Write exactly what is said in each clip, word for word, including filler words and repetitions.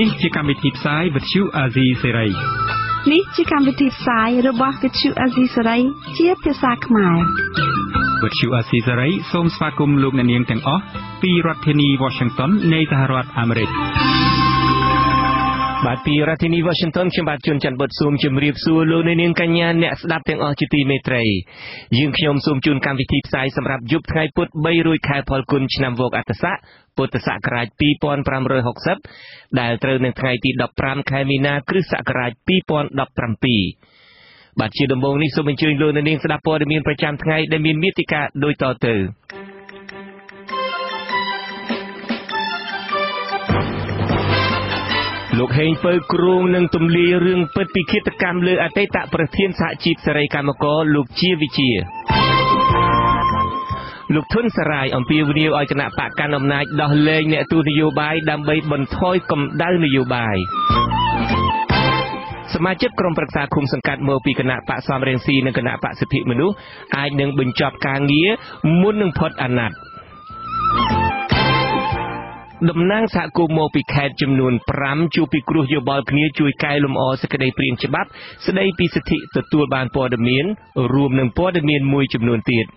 នេះជាកម្មវិធីផ្សាយវិទ្យុអាស៊ីសេរីនេះជាកម្មវិធីផ្សាយរបស់វិទ្យុអាស៊ីសេរីជាភាសាខ្មែរវិទ្យុអាស៊ីសេរីសូមស្វាគមន៍លោកអ្នកនាងទាំងអស់ពីរដ្ឋធានី Washington នៃសហរដ្ឋអាមេរិកបាទពីរដ្ឋធានី Washington ខ្ញុំបាទជួនច័ន្ទបុតស៊ូមជម្រាបសួរលោកអ្នកនាងកញ្ញាអ្នកស្ដាប់ទាំងអស់ជាទីមេត្រីយើងខ្ញុំសូមជូនកម្មវិធីផ្សាយសម្រាប់យប់ថ្ងៃពុធបីរោចខែផលគុណឆ្នាំវកអត្តស័កពុទ្ធសករាជពីរពាន់ប្រាំរយហុកសិបដែលត្រូវនៅថ្ងៃទីដប់ប្រាំខែមីនាគ្រិស្តសករាជពីរពាន់ដប់ប្រាំពីរបាទជាដំបូងនេះសូមអញ្ជើញលោកអ្នកនាងស្ដាប់ព័ត៌មានប្រចាំថ្ងៃដែលមានមាតិកាដូចតទៅលោកហេងពៅគ្រងនឹងទម្លាយរឿងពិតពីឃាតកម្មលើអតីតប្រធានសហជីពសេរីកម្មករលោកជាវិជាលោកធុនសារាយអំពាវនាវឲ្យគណៈបកកណ្ដាលអំណាចដោះលែងអ្នកទូតនយោបាយដើម្បីបន្ថយកម្ដៅនយោបាយសមាជិកក្រុមប្រឹក្សាឃុំសង្កាត់មកពីគណៈបកសំរងស៊ីនិងគណៈបកសិទ្ធិមនុស្សអាចនឹងបញ្ចប់ការងារមុននឹងផុតអាណត្តិតំណាងសហគមន៍មកពីខេត្តចំនួនប្រាំជួបពិគ្រោះយោបល់គ្នាជួយកែលម្អសេចក្តីព្រាងច្បាប់ស្តីពីសិទ្ធិទទួលបានព័ត៌មានរួមនឹងព័ត៌មានមួយចំនួនទៀត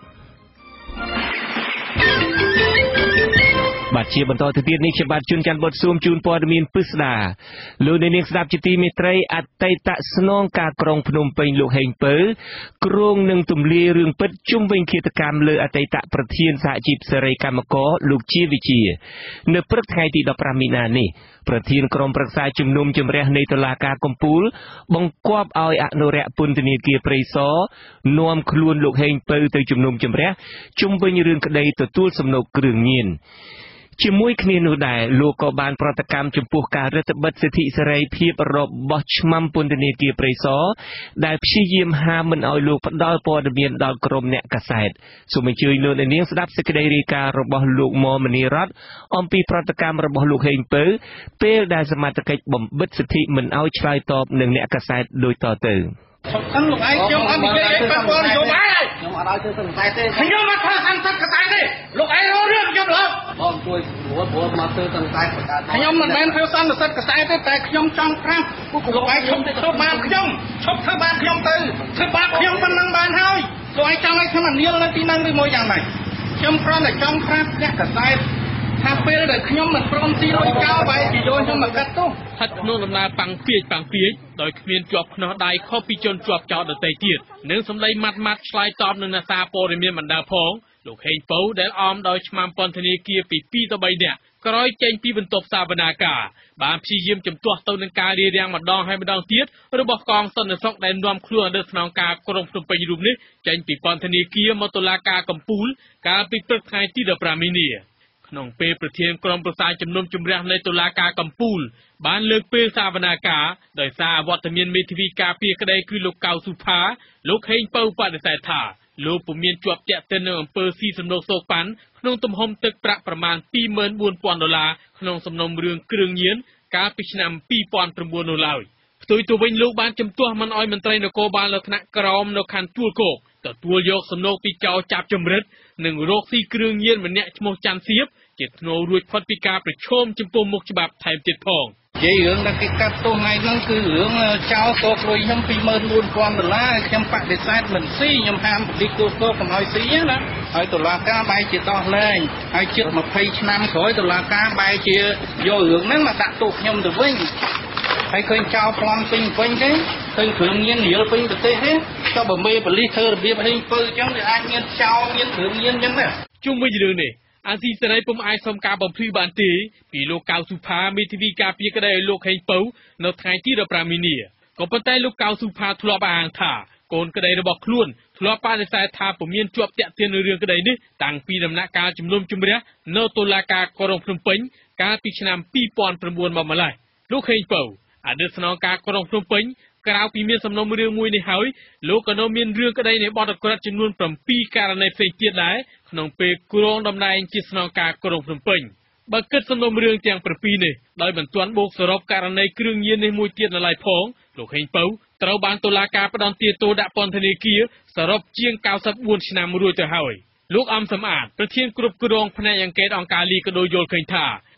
បាទជាបន្តទៅទៀតនេះខ្ញុំបាទជួនច័ន្ទបុតស៊ូមជូនព័ត៌មានពិស្ដាលោកអ្នកនាងស្ដាប់ជាទីមេត្រីអតីតស្នងការក្រុងភ្នំពេញលោកហេងពៅគ្រងនឹងទម្លាយរឿងពិតជុំវិញឃាតកម្មលើអតីតប្រធានសហជីពសេរីកម្មករលោកជាវិជានៅព្រឹកថ្ងៃទីដប់ប្រាំមីនានេះប្រធានក្រុមប្រឹក្សាជំនុំជម្រះនៃតុលាការកំពូលបង្គាប់ឲ្យអនុរិយពន្ធនាគារព្រៃសរនាំខ្លួនលោកហេងពៅទៅជំនុំជម្រះជុំវិញរឿងក្តីទទួលសំណូកគ្រឿងញៀនជាមួយគ្នានោះដែរលោកក៏បានប្រតិកម្មចំពោះការរដ្ឋបិទសិទ្ធិសេរីភាពរបស់ឆ្មាំពន្ធនាគារព្រៃសរដែលព្យាយាមហាមមិនឲ្យលោកផ្ដល់ព័ត៌មានដល់ក្រុមអ្នកកាសែតសូមអញ្ជើញលោកអ្នកនាងស្ដាប់សេចក្តីរាយការណ៍របស់លោកមមនីរតអំពីប្រតិកម្មរបស់លោកហេងពៅពេលដែលសមត្ថកិច្ចបំបិទសិទ្ធិមិនឲ្យឆ្លើយតបនឹងអ្នកកាសែតដូចតទៅខ្ញុំលោកឯងខ្ញុំអត់និយាយអីប៉ះពាល់នយោបាយខ្ញុំអត់ឲ្យធ្វើសង្កេតទេខ្ញុំអត់ធ្វើសង្កេតកសែតទេលោកឯងរករឿងខ្ញុំលោកបងជួយព្រោះព្រោះមកធ្វើសង្កេតប្រកាសខ្ញុំមិនមែនធ្វើសន្និសីទកសែតទេតែខ្ញុំចង់ប្រាប់លោកឯងឈប់ធ្វើបានខ្ញុំឈប់ធ្វើបានខ្ញុំទៅធ្វើបានខ្ញុំប៉ុណ្ណឹងបានហើយលោកឯងចង់ឲ្យខ្ញុំអានៀលនៅទីហ្នឹងឬមួយយ៉ាងម៉េចខ្ញុំគ្រាន់តែចង់ប្រាប់អ្នកកសែតថាពេលដែលខ្ញុំមិនព្រមទីលុយចោលបែរជាយកខ្ញុំមកកាត់ទោសស្ថិតក្នុងដំណើរប៉ាំងពាចប៉ាំងពាចដោយគ្មានជាប់ខ្នោះដៃខុសពីជនជាប់ចោលដទៃទៀតនិងសម្ដីម៉ាត់ម៉ាត់ឆ្លើយតបនឹងអ្នកសារព័ត៌មានបណ្ដាផងលោកហេងពៅដែលអមដោយឆ្មាំពន្ធនាគារពីពីរទៅបីនាក់ក្រោយចេញពីបន្ទប់សវនាការបានព្យាយាមជំទាស់ទៅនឹងការរារាំងម្ដងហើយម្ដងទៀតរបស់កងសន្តិសុខដែលនាំខ្លួនអតីតស្នងការក្រុងភ្នំពេញរូបនេះចេញពីពន្ធនាគារមកតុលាការកំពូលកាលពីព្រឹកថ្ងៃទីដប់ប្រាំមីនាក្នុងពេលប្រធានក្រុមប្រឹក្សាជំនុំជម្រះនៃតុលាការកំពូលបានលើកពេលសវនាការដោយសារអវត្តមានមេធាវីការពារក្តីគឺលោកកៅសុផាលោកហេងពៅបដិសេធថាលោកពុំមានជាប់ទាក់ទិននឹងអំពើស៊ីសំណូកសូកប៉ាន់ក្នុងទំហំទឹកប្រាក់ប្រមាណពីរម៉ឺនបួនពាន់ដុល្លារក្នុងសំណុំរឿងគ្រឿងញៀនកាលពីឆ្នាំពីរពាន់ប្រាំបួននោះឡើយផ្ទុយទៅវិញលោកបានជំទាស់មិនឲ្យមន្ត្រីនគរបាលលើថ្នាក់ក្រោមនៅខណ្ឌទួលគោកទទួលយកសំណូកពីចោរចាប់ចម្រិតនិងរកស៊ីគ្រឿងញៀនម្នាក់ឈ្មោះច័ន្ទសៀបជាធ្នូរួចផុតពីការប្រឈមចំពោះមុខច្បាប់ថែមទៀតផងនិយាយរឿងដែលគេកាត់ទោសថ្ងៃហ្នឹងគឺរឿងចោលកោលុយខ្ញុំពីរម៉ឺនបួនពាន់ដុល្លារខ្ញុំបដិសេធមិនស៊ីខ្ញុំហាមបលិកទូស្ទោកុំឲ្យស៊ីណាហើយតុលាការបែរជាដោះលែងហើយជិតម្ភៃឆ្នាំក្រោយតុលាការបែរជាយករឿងហ្នឹងមកដាក់ទោសខ្ញុំទៅវិញហើយឃើញចោលប្លន់ពេញពេញទេឃើញគ្រឿងញៀនរៀលពេញប្រទេសទេចុះបើមេបលិសធ្វើរបៀបហេងពៅអញ្ចឹងវាអាចមានចោលមានគ្រឿងញៀនអញ្ចឹងទេជុំវិញរឿងនេះអាស៊ីសេរីពុំអាចសុំការបំភ្លឺបានទេពីលោកកៅសុផាមេធាវីការពារក្តីឲ្យលោកហេងពៅនៅថ្ងៃទីដប់ប្រាំមីនាក៏ប៉ុន្តែលោកកៅសុផាធ្លាប់អាងថាកូនក្តីរបស់ខ្លួនធ្លាប់បដិសេធថាពុំមានជាប់ទាក់ទិននឹងរឿងក្តីនេះតាំងពីដំណាក់កាលជំនុំជម្រះនៅតុលាការក្រុងភ្នំពេញកាលពីឆ្នាំពីរពាន់ប្រាំបួនមកម្ល៉េះលោកហេងពៅអតីតស្នងការក្រុងភ្នំពេញក្រៅពីមានសំណុំរឿងមួយនេះហើយលោកក៏នៅមានរឿងក្តីនៃបទអក្រិតចំនួនប្រាំពីរករណីផ្សេងទៀតដែរក្នុងពេលគ្រងតំណែងជាស្នងការក្រុងភ្នំពេញបើគិតសំណុំរឿងទាំងប្រាំពីរនេះដោយមិនទាន់បូកសរុបករណីគ្រឿងញៀននេះមួយទៀតនៅឡើយផងលោកហេងពៅត្រូវបានតុលាការផ្តន្ទាទោសដាក់ពន្ធនាគារសរុបជាង九十បួនឆ្នាំរួចទៅហើយលោកអំសំអាតប្រធានគ្រប់គ្រងផ្នែកអង្កេតអង្គការលីកាដូយល់ឃើញថា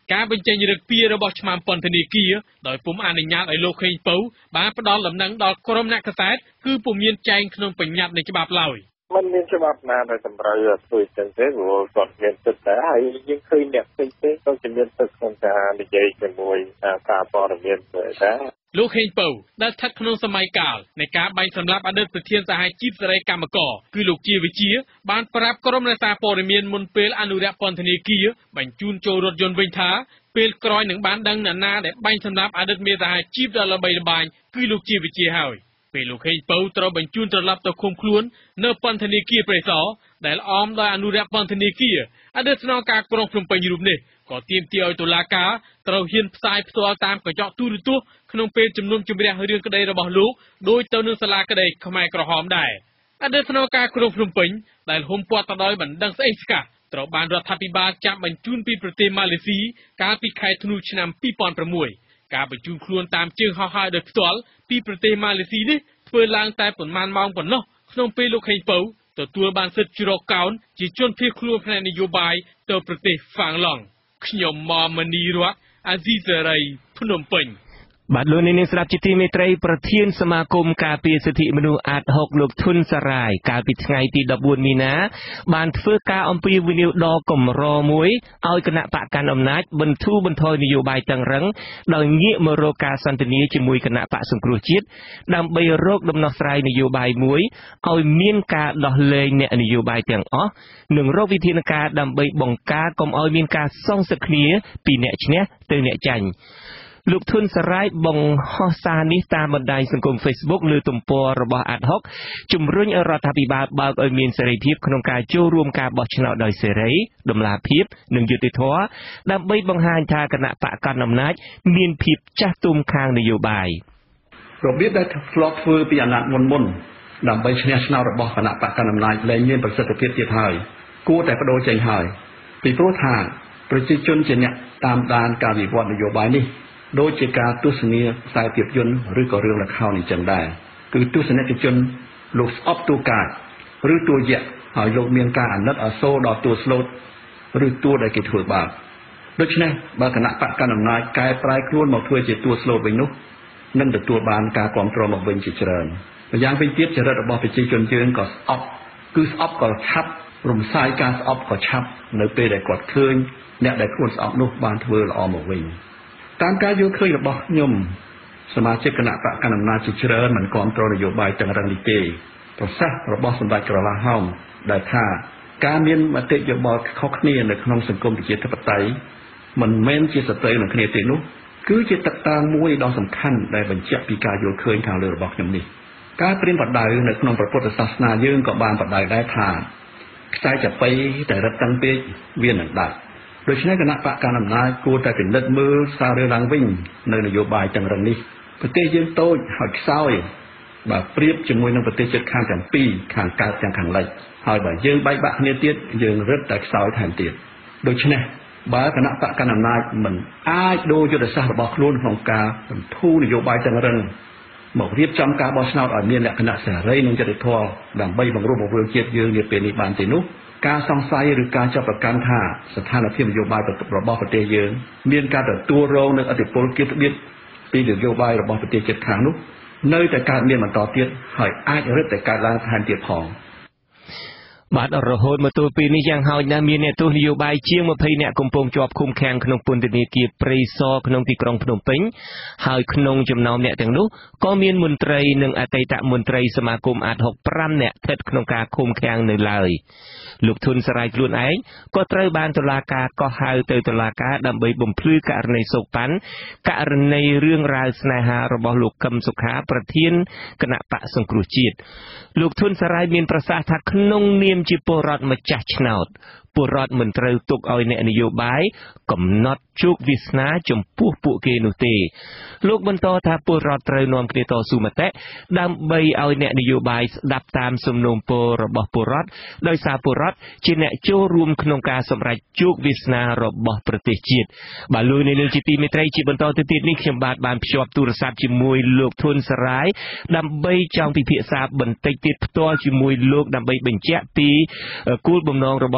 ការបញ្ចេញរឹកពីរបស់ឆ្មាំពន្ធនាគារដោយពុំអនុញ្ញាតឲ្យលោកខេងពៅបានផ្ដល់ដំណឹងដល់ក្រុមអ្នកកសែតគឺពុំមានចែងក្នុងបញ្ញត្តិនៃច្បាប់ឡើយมันមានច្បាប់ណាដែលតម្រូវឲ្យធ្វើចឹងទេព្រោះគាត់មានសិទ្ធិដែរហើយយើងឃើញអ្នកផ្សេងៗក៏ជាមានសិទ្ធិក្នុងការនិយាយជាមួយការព័ត៌មានដែរលោកខេងពៅដែលស្ថិតក្នុងសម័យកាលនៃការបាញ់សម្លាប់អតីតប្រធានសហជីពសេរីកម្មករគឺលោកជាវិជាបានប្រាប់ក្រុមអ្នកសារព័ត៌មានមុនពេលអនុរិយពន្ធនាគារបញ្ជូនចូលរថយន្តវិញថាពេលក្រោយនឹងបានដឹងអ្នកណាដែលបាញ់សម្លាប់អតីតមេសហជីពដ៏ល្បីល្បាញគឺលោកជាវិជាហើយពេលលោកខេងពៅត្រូវបញ្ជូនត្រឡប់ទៅឃុំខ្លួននៅពន្ធនាគារព្រៃសរដែលអមដោយអនុរិយពន្ធនាគារអតីតស្នងការក្រុងភ្នំពេញរូបនេះក៏ទាមទារឲ្យតុលាការត្រូវហ៊ានផ្សាយផ្ទាល់តាមកញ្ចក់ទូរទស្សន៍ក្នុងពេលជំនុំជម្រះរឿងក្តីរបស់លោកដោយទៅនឹងសាលាក្តីខ្មែរក្រហមដែរអតីតស្នងការក្រុងភ្នំពេញដែលហ៊ុំព័ទ្ធទៅដោយបណ្ដឹងស្អេកស្កះត្រូវបានរដ្ឋាភិបាលចាប់បញ្ជូនពីប្រទេសម៉ាឡេស៊ីកាលពីខែធ្នូឆ្នាំពីរពាន់ប្រាំមួយការបញ្ជូនខ្លួនតាមជើងហោះហើរដោយផ្ទាល់ពីប្រទេសម៉ាឡេស៊ីនេះធ្វើឡើងតែប៉ុន្មានម៉ោងប៉ុណ្ណោះក្នុងពេលលោកខេងពៅទទួលបានសិទ្ធិជ្រកកោនជាជនភៀសខ្លួនផ្នែកនយោបាយទៅប្រទេសហ្វាំងឡង់ខ្ញុំម៉មនីរ័ត្នអាស៊ីសេរីភ្នំពេញបាទលោកនាងស្ដាប់ជាទីមេត្រីប្រធានសមាគមការពារសិទ្ធិមនុស្សអាតហុកលោកធុនសារាយកាលពីថ្ងៃទីដប់បួនមីនាបានធ្វើការអំពាវនាវដ៏កម្រមួយឲ្យគណៈបកកាន់អំណាចបន្ធូរបន្ថយនយោបាយតឹងរ៉ឹងដោយងាកមករកការសន្ទនាជាមួយគណៈបកសង្គ្រោះជាតិដើម្បីរកដំណោះស្រាយនយោបាយមួយឲ្យមានការដោះលែងអ្នកនយោបាយទាំងអស់និងរកវិធានការដើម្បីបង្ការកុំឲ្យមានការសងសឹកគ្នាពីអ្នកឈ្នះទៅអ្នកចាញ់លោកធុនសារាយបង្ហោះសារនេះតាមបណ្ដាញសង្គម Facebook លើទំព័ររបស់អាតហុកជំរុញឲ្យរដ្ឋាភិបាលបើកឲ្យមានសេរីភាពក្នុងការចូលរួមការបោះឆ្នោតដោយសេរីតម្លាភាពនិងយុត្តិធម៌ដើម្បីបង្ហាញថាគណៈបកកណ្ដាលអំណាចមានភាពចាស់ទុំខាងនយោបាយរបៀបដែលធ្លាប់ធ្វើពីអាណត្តិមុនមុនដើម្បីឈ្នះឆ្នោតរបស់គណៈបកកណ្ដាលអំណាចលែងមានប្រសិទ្ធភាពទៀតហើយគួរតែបដូរចេញហើយពីព្រោះថាប្រជាជនជាអ្នកតាមដានការវិវត្តនយោបាយនេះដូចជាការទស្សនាខ្សែភាពយន្តឬក៏រឿងល្ខោនអញ្ចឹងដែរគឺទស្សនិកជនលោកស្អប់តួកាចឬតួយៈហើយលោកមានការអាណិតអាសូរដល់តួស្លូតឬតួដែលគេធ្វើបាបដូច្នេះបើគណៈបកកណ្ដាលអំណាចកែប្រែខ្លួនមកធ្វើជាតួស្លូតវិញនោះនឹងទទួលបានការគ្រប់គ្រងមកវិញជាច្រើនម្យ៉ាងវិញទៀតចរិតរបស់ប្រជាជនយើងក៏ស្អប់គឺស្អប់ក៏ឆាប់រំសាយការស្អប់ក៏ឆាប់នៅពេលដែលគាត់ឃើញអ្នកដែលខ្លួនស្អប់នោះបានធ្វើល្អមកវិញតាមការយល់ឃើញរបស់ខ្ញុំសមាជិកគណៈបកកណ្ដាលអំណាចជាច្រើនមិនគ្រប់គ្រងនយោបាយទាំងរឹងនេះទេប្រសាសន៍របស់សម្ដេចក្រឡាហោមដែលថាការមានមតិយោបល់ខុសគ្នានៅក្នុងសង្គមប្រជាធិបតេយ្យមិនមែនជាសត្រូវនឹងគ្នាទេនោះគឺជាទឹកតាងមួយដ៏សំខាន់ដែលបញ្ជាក់ពីការយល់ឃើញខាងលើរបស់ខ្ញុំនេះការព្រានបដៅនៅក្នុងព្រះពុទ្ធសាសនាយើងក៏បានបដៅដែរថាខ្សែចាប៉ីតែរឹតតាំងពេកវានឹងដាច់ដូច្នេះគណៈបកកណ្ដាលអំណាចគួរតែពិនិត្យមើលសាររឿងឡើងវិញនៅនយោបាយទាំងរឹងនេះប្រទេសយើងតូចហើយខ្សោយបើប្រៀបជាមួយនឹងប្រទេសជិតខាងទាំងពីរខាងកើតទាំងខាងលិចហើយបើយើងបែកបាក់គ្នាទៀតយើងរឹតតែខ្សោយថែមទៀតដូច្នេះបើគណៈបកកណ្ដាលអំណាចមិនអាចដូរយុទ្ធសាស្ត្ររបស់ខ្លួនក្នុងការបន្ធូរនយោបាយទាំងរឹងមករៀបចំការបោះឆ្នោតឲ្យមានលក្ខណៈសេរីនិងយុត្តិធម៌ដើម្បីបង្រួបបង្រួមជាតិយើងនាពេលនេះបានទេនោះការសង្ស័យឬការចាប់ប្រកាន់ថាស្ថានភាពនយោបាយរបស់ប្រទេសយើងមានការទទួលរងនឹងឥទ្ធិពលគៀបត្បៀតពីនយោបាយរបស់ប្រទេសជិតខាងនោះនៅតែកើតមានបន្តទៀតហើយអាចរឹតតែកើតឡើងថែមទៀតផងបាទរហូតមកទល់ពេលនេះយ៉ាងហោចណាស់មានអ្នកទស្សនយោបាយជាងម្ភៃអ្នកកំពុងជាប់ឃុំឃាំងក្នុងពន្ធនាគារព្រៃសរក្នុងទីក្រុងភ្នំពេញហើយក្នុងចំណោមអ្នកទាំងនោះក៏មានមន្ត្រីនិងអតីតមន្ត្រីសមាគមអាតហុកប្រាំអ្នកស្ថិតក្នុងការឃុំឃាំងនៅឡើយលោកធុនសារាយខ្លួនឯងក៏ត្រូវបានតុលាការកោះហៅទៅតុលាការដើម្បីបំភ្លឺករណីសោកប៉ាន់ករណីរឿងរ៉ាវស្នេហារបស់លោកកឹមសុខាប្រធានគណៈបកសង្គ្រោះជាតិលោកធុនសារាយមានប្រសាសន៍ថាក្នុងនាមជាពលរដ្ឋម្ចាស់ឆ្នោតពលរដ្ឋមិនត្រូវទុកឲ្យអ្នកនយោបាយកំណត់ជោគវាសនាចំពោះពួកគេនោះទេលោកបន្តថាពលរដ្ឋត្រូវនាំគ្នាតស៊ូមតិដើម្បីឲ្យអ្នកនយោបាយស្ដាប់តាមសំណូមពររបស់ពលរដ្ឋដោយសារពលរដ្ឋជាអ្នកចូលរួមក្នុងការសម្រេចជោគវាសនារបស់ប្រទេសជាតិបាទលោកនាងជាទីមេត្រីជាបន្តទៅទៀតនេះខ្ញុំបាទបានភ្ជាប់ទូរស័ព្ទជាមួយលោកធុនសារាយដើម្បីចង់ពិភាក្សាបន្តិចទៀតផ្ទាល់ជាមួយលោកដើម្បីបញ្ជាក់ពីគោលបំណងរបស់លោកដែល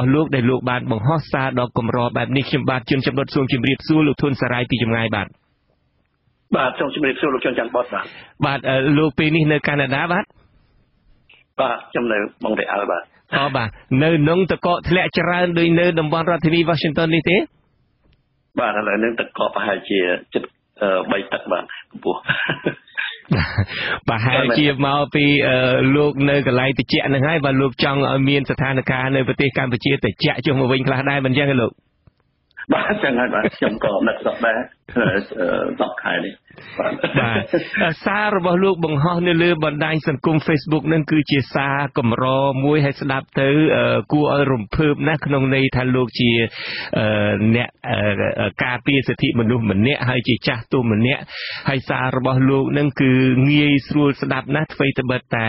លោកបានបង្ហោះសារដល់កម្របែបនេះខ្ញុំបាទជួនចំណុចសូមជម្រាបសួរលោកធុនសារាយពីចម្ងាយបាទបាទសូមជម្រាបសួរលោកជនច័ន្ទបតបាទបាទលោកពេលនេះនៅកាណាដាបាទបាទខ្ញុំនៅម៉ុងរ៉េអាល់បាទអូបាទនៅក្នុងតកកធ្លាក់ច្រើនដូចនៅតំបន់រដ្ឋធានី Washington នេះទេបាទឥឡូវនឹងតកកប្រហែលជាជិតបីទឹកបាទកម្ពស់ប្រហែលជាមកពីលោកនៅកន្លែងតិចហ្នឹងហើយបើលោកចង់ឲ្យមានស្ថានភាពនៅប្រទេសកម្ពុជាតិចចុះមកវិញខ្លះដែរមិនអញ្ចឹងទេលោកបាទចឹងហើយបាទខ្ញុំក៏នឹកស្ដាប់ដែរដប់ខែនេះបាទសាររបស់លោកបង្ហោះនៅលើបណ្ដាញសង្គម Facebook នឹងគឺជាសារកម្រមួយឲ្យស្ដាប់ទៅគួរឲ្យរំភើបណាស់ក្នុងន័យថាលោកជាអ្នកការពារសិទ្ធិមនុស្សម្នាក់ហើយជាចាស់ទុំម្នាក់ហើយសាររបស់លោកនឹងគឺងាយស្រួលស្ដាប់ណាស់អ្វីត្បិតតែ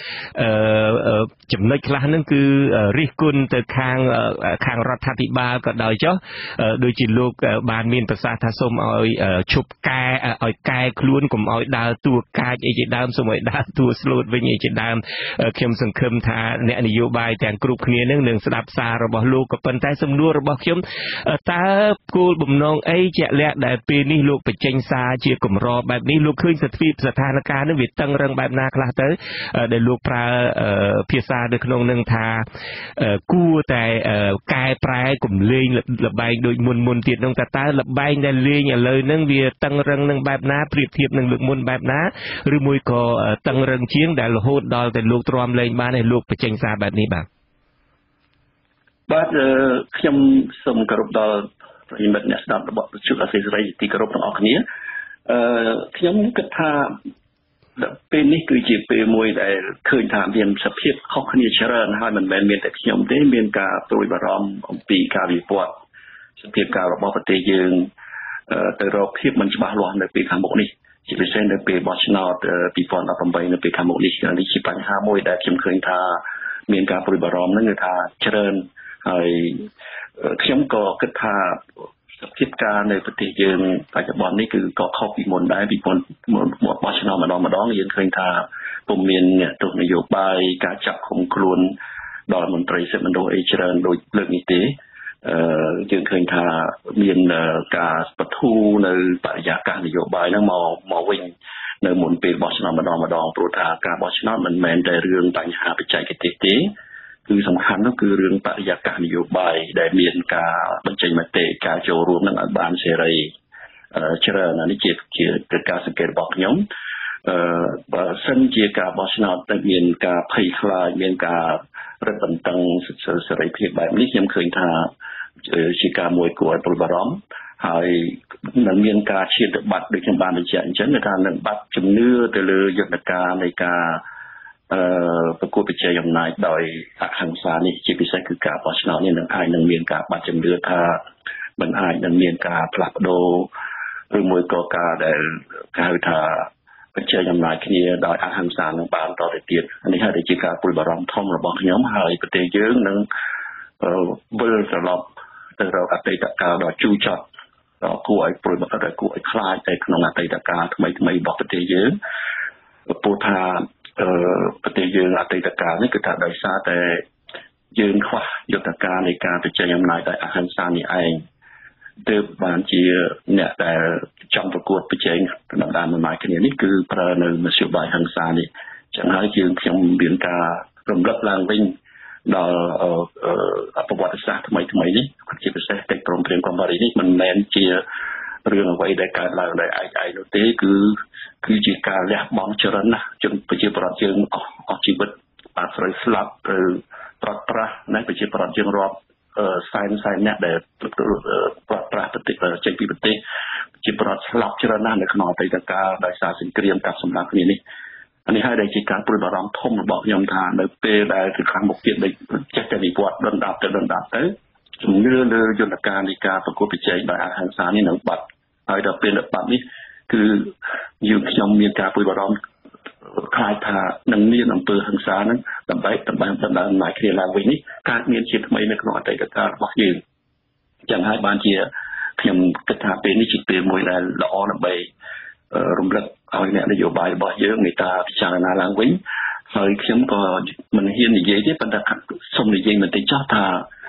ចំណុចខ្លះនឹងគឺរិះគន់ទៅខាងខាងរដ្ឋាភិបាលក៏ដោយចុះដូចជាលោកបានមានប្រសាសន៍ថាសូមឲ្យឈប់កែឲ្យកែខ្លួនកុំឲ្យដើរតួកាចអីជាដើមសូមឲ្យដើរតួស្លូតវិញអីជាដើមខ្ញុំសង្ឃឹមថាអ្នកនយោបាយទាំងគ្រប់គ្នានឹងនឹងស្ដាប់សាររបស់លោកក៏ប៉ុន្តែសំណួររបស់ខ្ញុំតើគោលបំណងអីជាក់លាក់ដែលពេលនេះលោកបញ្ចេញសារជាកម្របែបនេះលោកឃើញស្ថានភាពស្ថានភាពនឹងវាតឹងរឹងបែបណាខ្លះទៅដែលលោកប្រើភាសានៅក្នុងនឹងថាគួរតែកែប្រែកុំលេងលបែងដូចមុនមុនទៀតនោះតើតើលបែងដែលលេងឥឡូវហ្នឹងវាតឹងរឹងនឹងបែបណាប្រៀបធៀបនឹងលើកមុនបែបណាឬមួយក៏តឹងរឹងជាងដែលរហូតដល់តែលោកទ្រាំលេងបានឲ្យលោកបញ្ចេញសារបែបនេះបាទបាទខ្ញុំសូមគោរពដល់ប្រិយមិត្តអ្នកស្ដាប់របស់វិទ្យុអាស៊ីសេរីទីគោរពទាំងអស់គ្នាអឺខ្ញុំគិតថាពេលនេះគឺជាពេលមួយដែលឃើញថាមានសភាពខុសគ្នាច្រើនហើយមិនមែនមានតែខ្ញុំទេមានការព្រួយបារម្ភអំពីការវិវត្តសភាពការរបស់ប្រទេសយើងទៅរកភាពមិនច្បាស់លាស់នៅពេលខាងមុខនេះជាពិសេសនៅពេលបោះឆ្នោតពីរពាន់ដប់ប្រាំបីនៅពេលខាងមុខនេះនេះជាបញ្ហាមួយដែលខ្ញុំឃើញថាមានការព្រួយបារម្ភហ្នឹងគឺថាច្រើនហើយខ្ញុំក៏គិតថាសភាពការនៅប្រទេសយើងបច្ចុប្បន្ននេះគឺក៏ខុសពីមុនដែរពីមុនបោះឆ្នោតម្ដងម្ដងយើងឃើញថាពុំមានអ្នកទស្សនយោបាយការចាប់ឃុំខ្លួនដល់មន្ត្រីសិទ្ធិមនុស្សអីច្រើនដូចលើកនេះទេអឺយើងឃើញថាមានការបធូរនៅបរិយាកាសនយោបាយហ្នឹងមកមកវិញនៅមុនពេលបោះឆ្នោតម្ដងម្ដងព្រោះថាការបោះឆ្នោតមិនមែនតែរឿងបញ្ហាបច្ចេកទេសទេគឺសំខាន់នោះគឺរឿងបរិយាកាសនយោបាយដែលមានការបញ្ចេញមតិការចូលរួមនឹងឲ្យបានសេរីច្រើននេះជាជាការសង្កេតរបស់ខ្ញុំអឺបើសិនជាការបោះឆ្នោតតែមានការភ័យខ្លាចមានការរឹតបន្តឹងសេរីភាពបែបនេះខ្ញុំឃើញថាជាការមួយគួរឲ្យព្រួយបារម្ភហើយនឹងមានការឈានទៅបាត់ដូចខ្ញុំបានបញ្ជាក់អញ្ចឹងគឺថានឹងបាត់ជំនឿទៅលើយន្តការនៃការអឺប្រកួតប្រជែងអំណាចដោយអហិង្សានេះជាពិសេសគឺការបោះឆ្នោតនេះនឹងអាចនឹងមានការបាត់ជំនឿថាមិនអាចនឹងមានការផ្លាស់ប្ដូរឬមួយក៏ការដែលគេហៅថាប្រជែងអំណាចគ្នាដោយអហិង្សានឹងបានតទៅទៀតនេះហើយដែលជាការព្រួយបារម្ភធំរបស់ខ្ញុំហើយប្រទេសយើងនឹងវិលត្រឡប់ទៅរកអតីតកាលដ៏ជូរចត់ដ៏គួរឲ្យព្រួយបារម្ភគួរឲ្យខ្លាចតែក្នុងអតីតកាលថ្មីថ្មីរបស់ប្រទេសយើងព្រោះថាអឺប្រទេសយើងអតីតកាលនេះគឺថាដោយសារតែយើងខ្វះយុទ្ធការនៃការប្រជែងអំណាចដោយអហិង្សានេះឯងទើបបានជាអ្នកដែលចង់ប្រកួតប្រជែងដណ្ដើមអំណាចគ្នានេះគឺប្រើនៅមធ្យោបាយហិង្សានេះចឹងហើយយើងខ្ញុំមានការរំលឹកឡើងវិញដល់ប្រវត្តិសាស្ត្រថ្មីថ្មីនេះជាពិសេសកិច្ចព្រមព្រៀងកំប៉ារីនេះមិនមែនជារឿងអ្វីដែលកើតឡើងដោយឯកឯងនោះទេគឺគឺជាការលះបង់ច្រើនណាស់ជនប្រជាប្រដ្ឋយើងអស់អស់ជីវិតបាត់ស្រីស្លាប់ឬប្រត់ប្រាស់ណាប្រជាប្រដ្ឋយើងរាប់សែនសែនអ្នកដែលប្រត់ប្រាស់ប្រទេសចេញពីប្រទេសប្រជាប្រដ្ឋស្លាប់ច្រើនណាស់នៅក្នុងអតីតកាលដោយសារសង្គ្រាមកាប់សម្លាប់គ្នានេះនេះហើយដែលជាការព្រួយបារម្ភធំរបស់ខ្ញុំថានៅពេលដែលគឺខាងមុខទៀតចេះតែវិវត្តដណ្ដាប់ទៅដណ្ដាប់ទៅជំនឿលើយន្តការនៃការប្រកួតប្រជែងដោយអហិង្សានេះនឹងបាត់ហើយដល់ពេលបាត់នេះគឺយើងខ្ញុំមានការព្រួយបារម្ភខ្លាចថានឹងមានអំពើហិង្សាហ្នឹងដើម្បីដើម្បីដណ្ដើមអំណាចគ្នាឡើងវិញនេះកើតមានជាថ្មីនៅក្នុងអតីតកាលរបស់យើងចឹងហើយបានជាខ្ញុំគិតថាពេលនេះជាពេលមួយដែលល្អដើម្បីរំលឹកឲ្យអ្នកនយោបាយរបស់យើងមេត្តាពិចារណាឡើងវិញហើយខ្ញុំក៏មិនហ៊ាននិយាយទេប៉ុន្តែសូមនិយាយបន្តិចចោះថាអ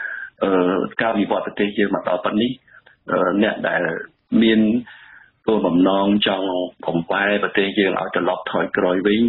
ការវិវត្តប្រទេសយើងមកដល់ប៉ុណ្នេះអ្នកដែលមានគោលបំណងចង់បំបែប្រទេសយើងឲ្យត្រឡប់ថយក្រោយវិញ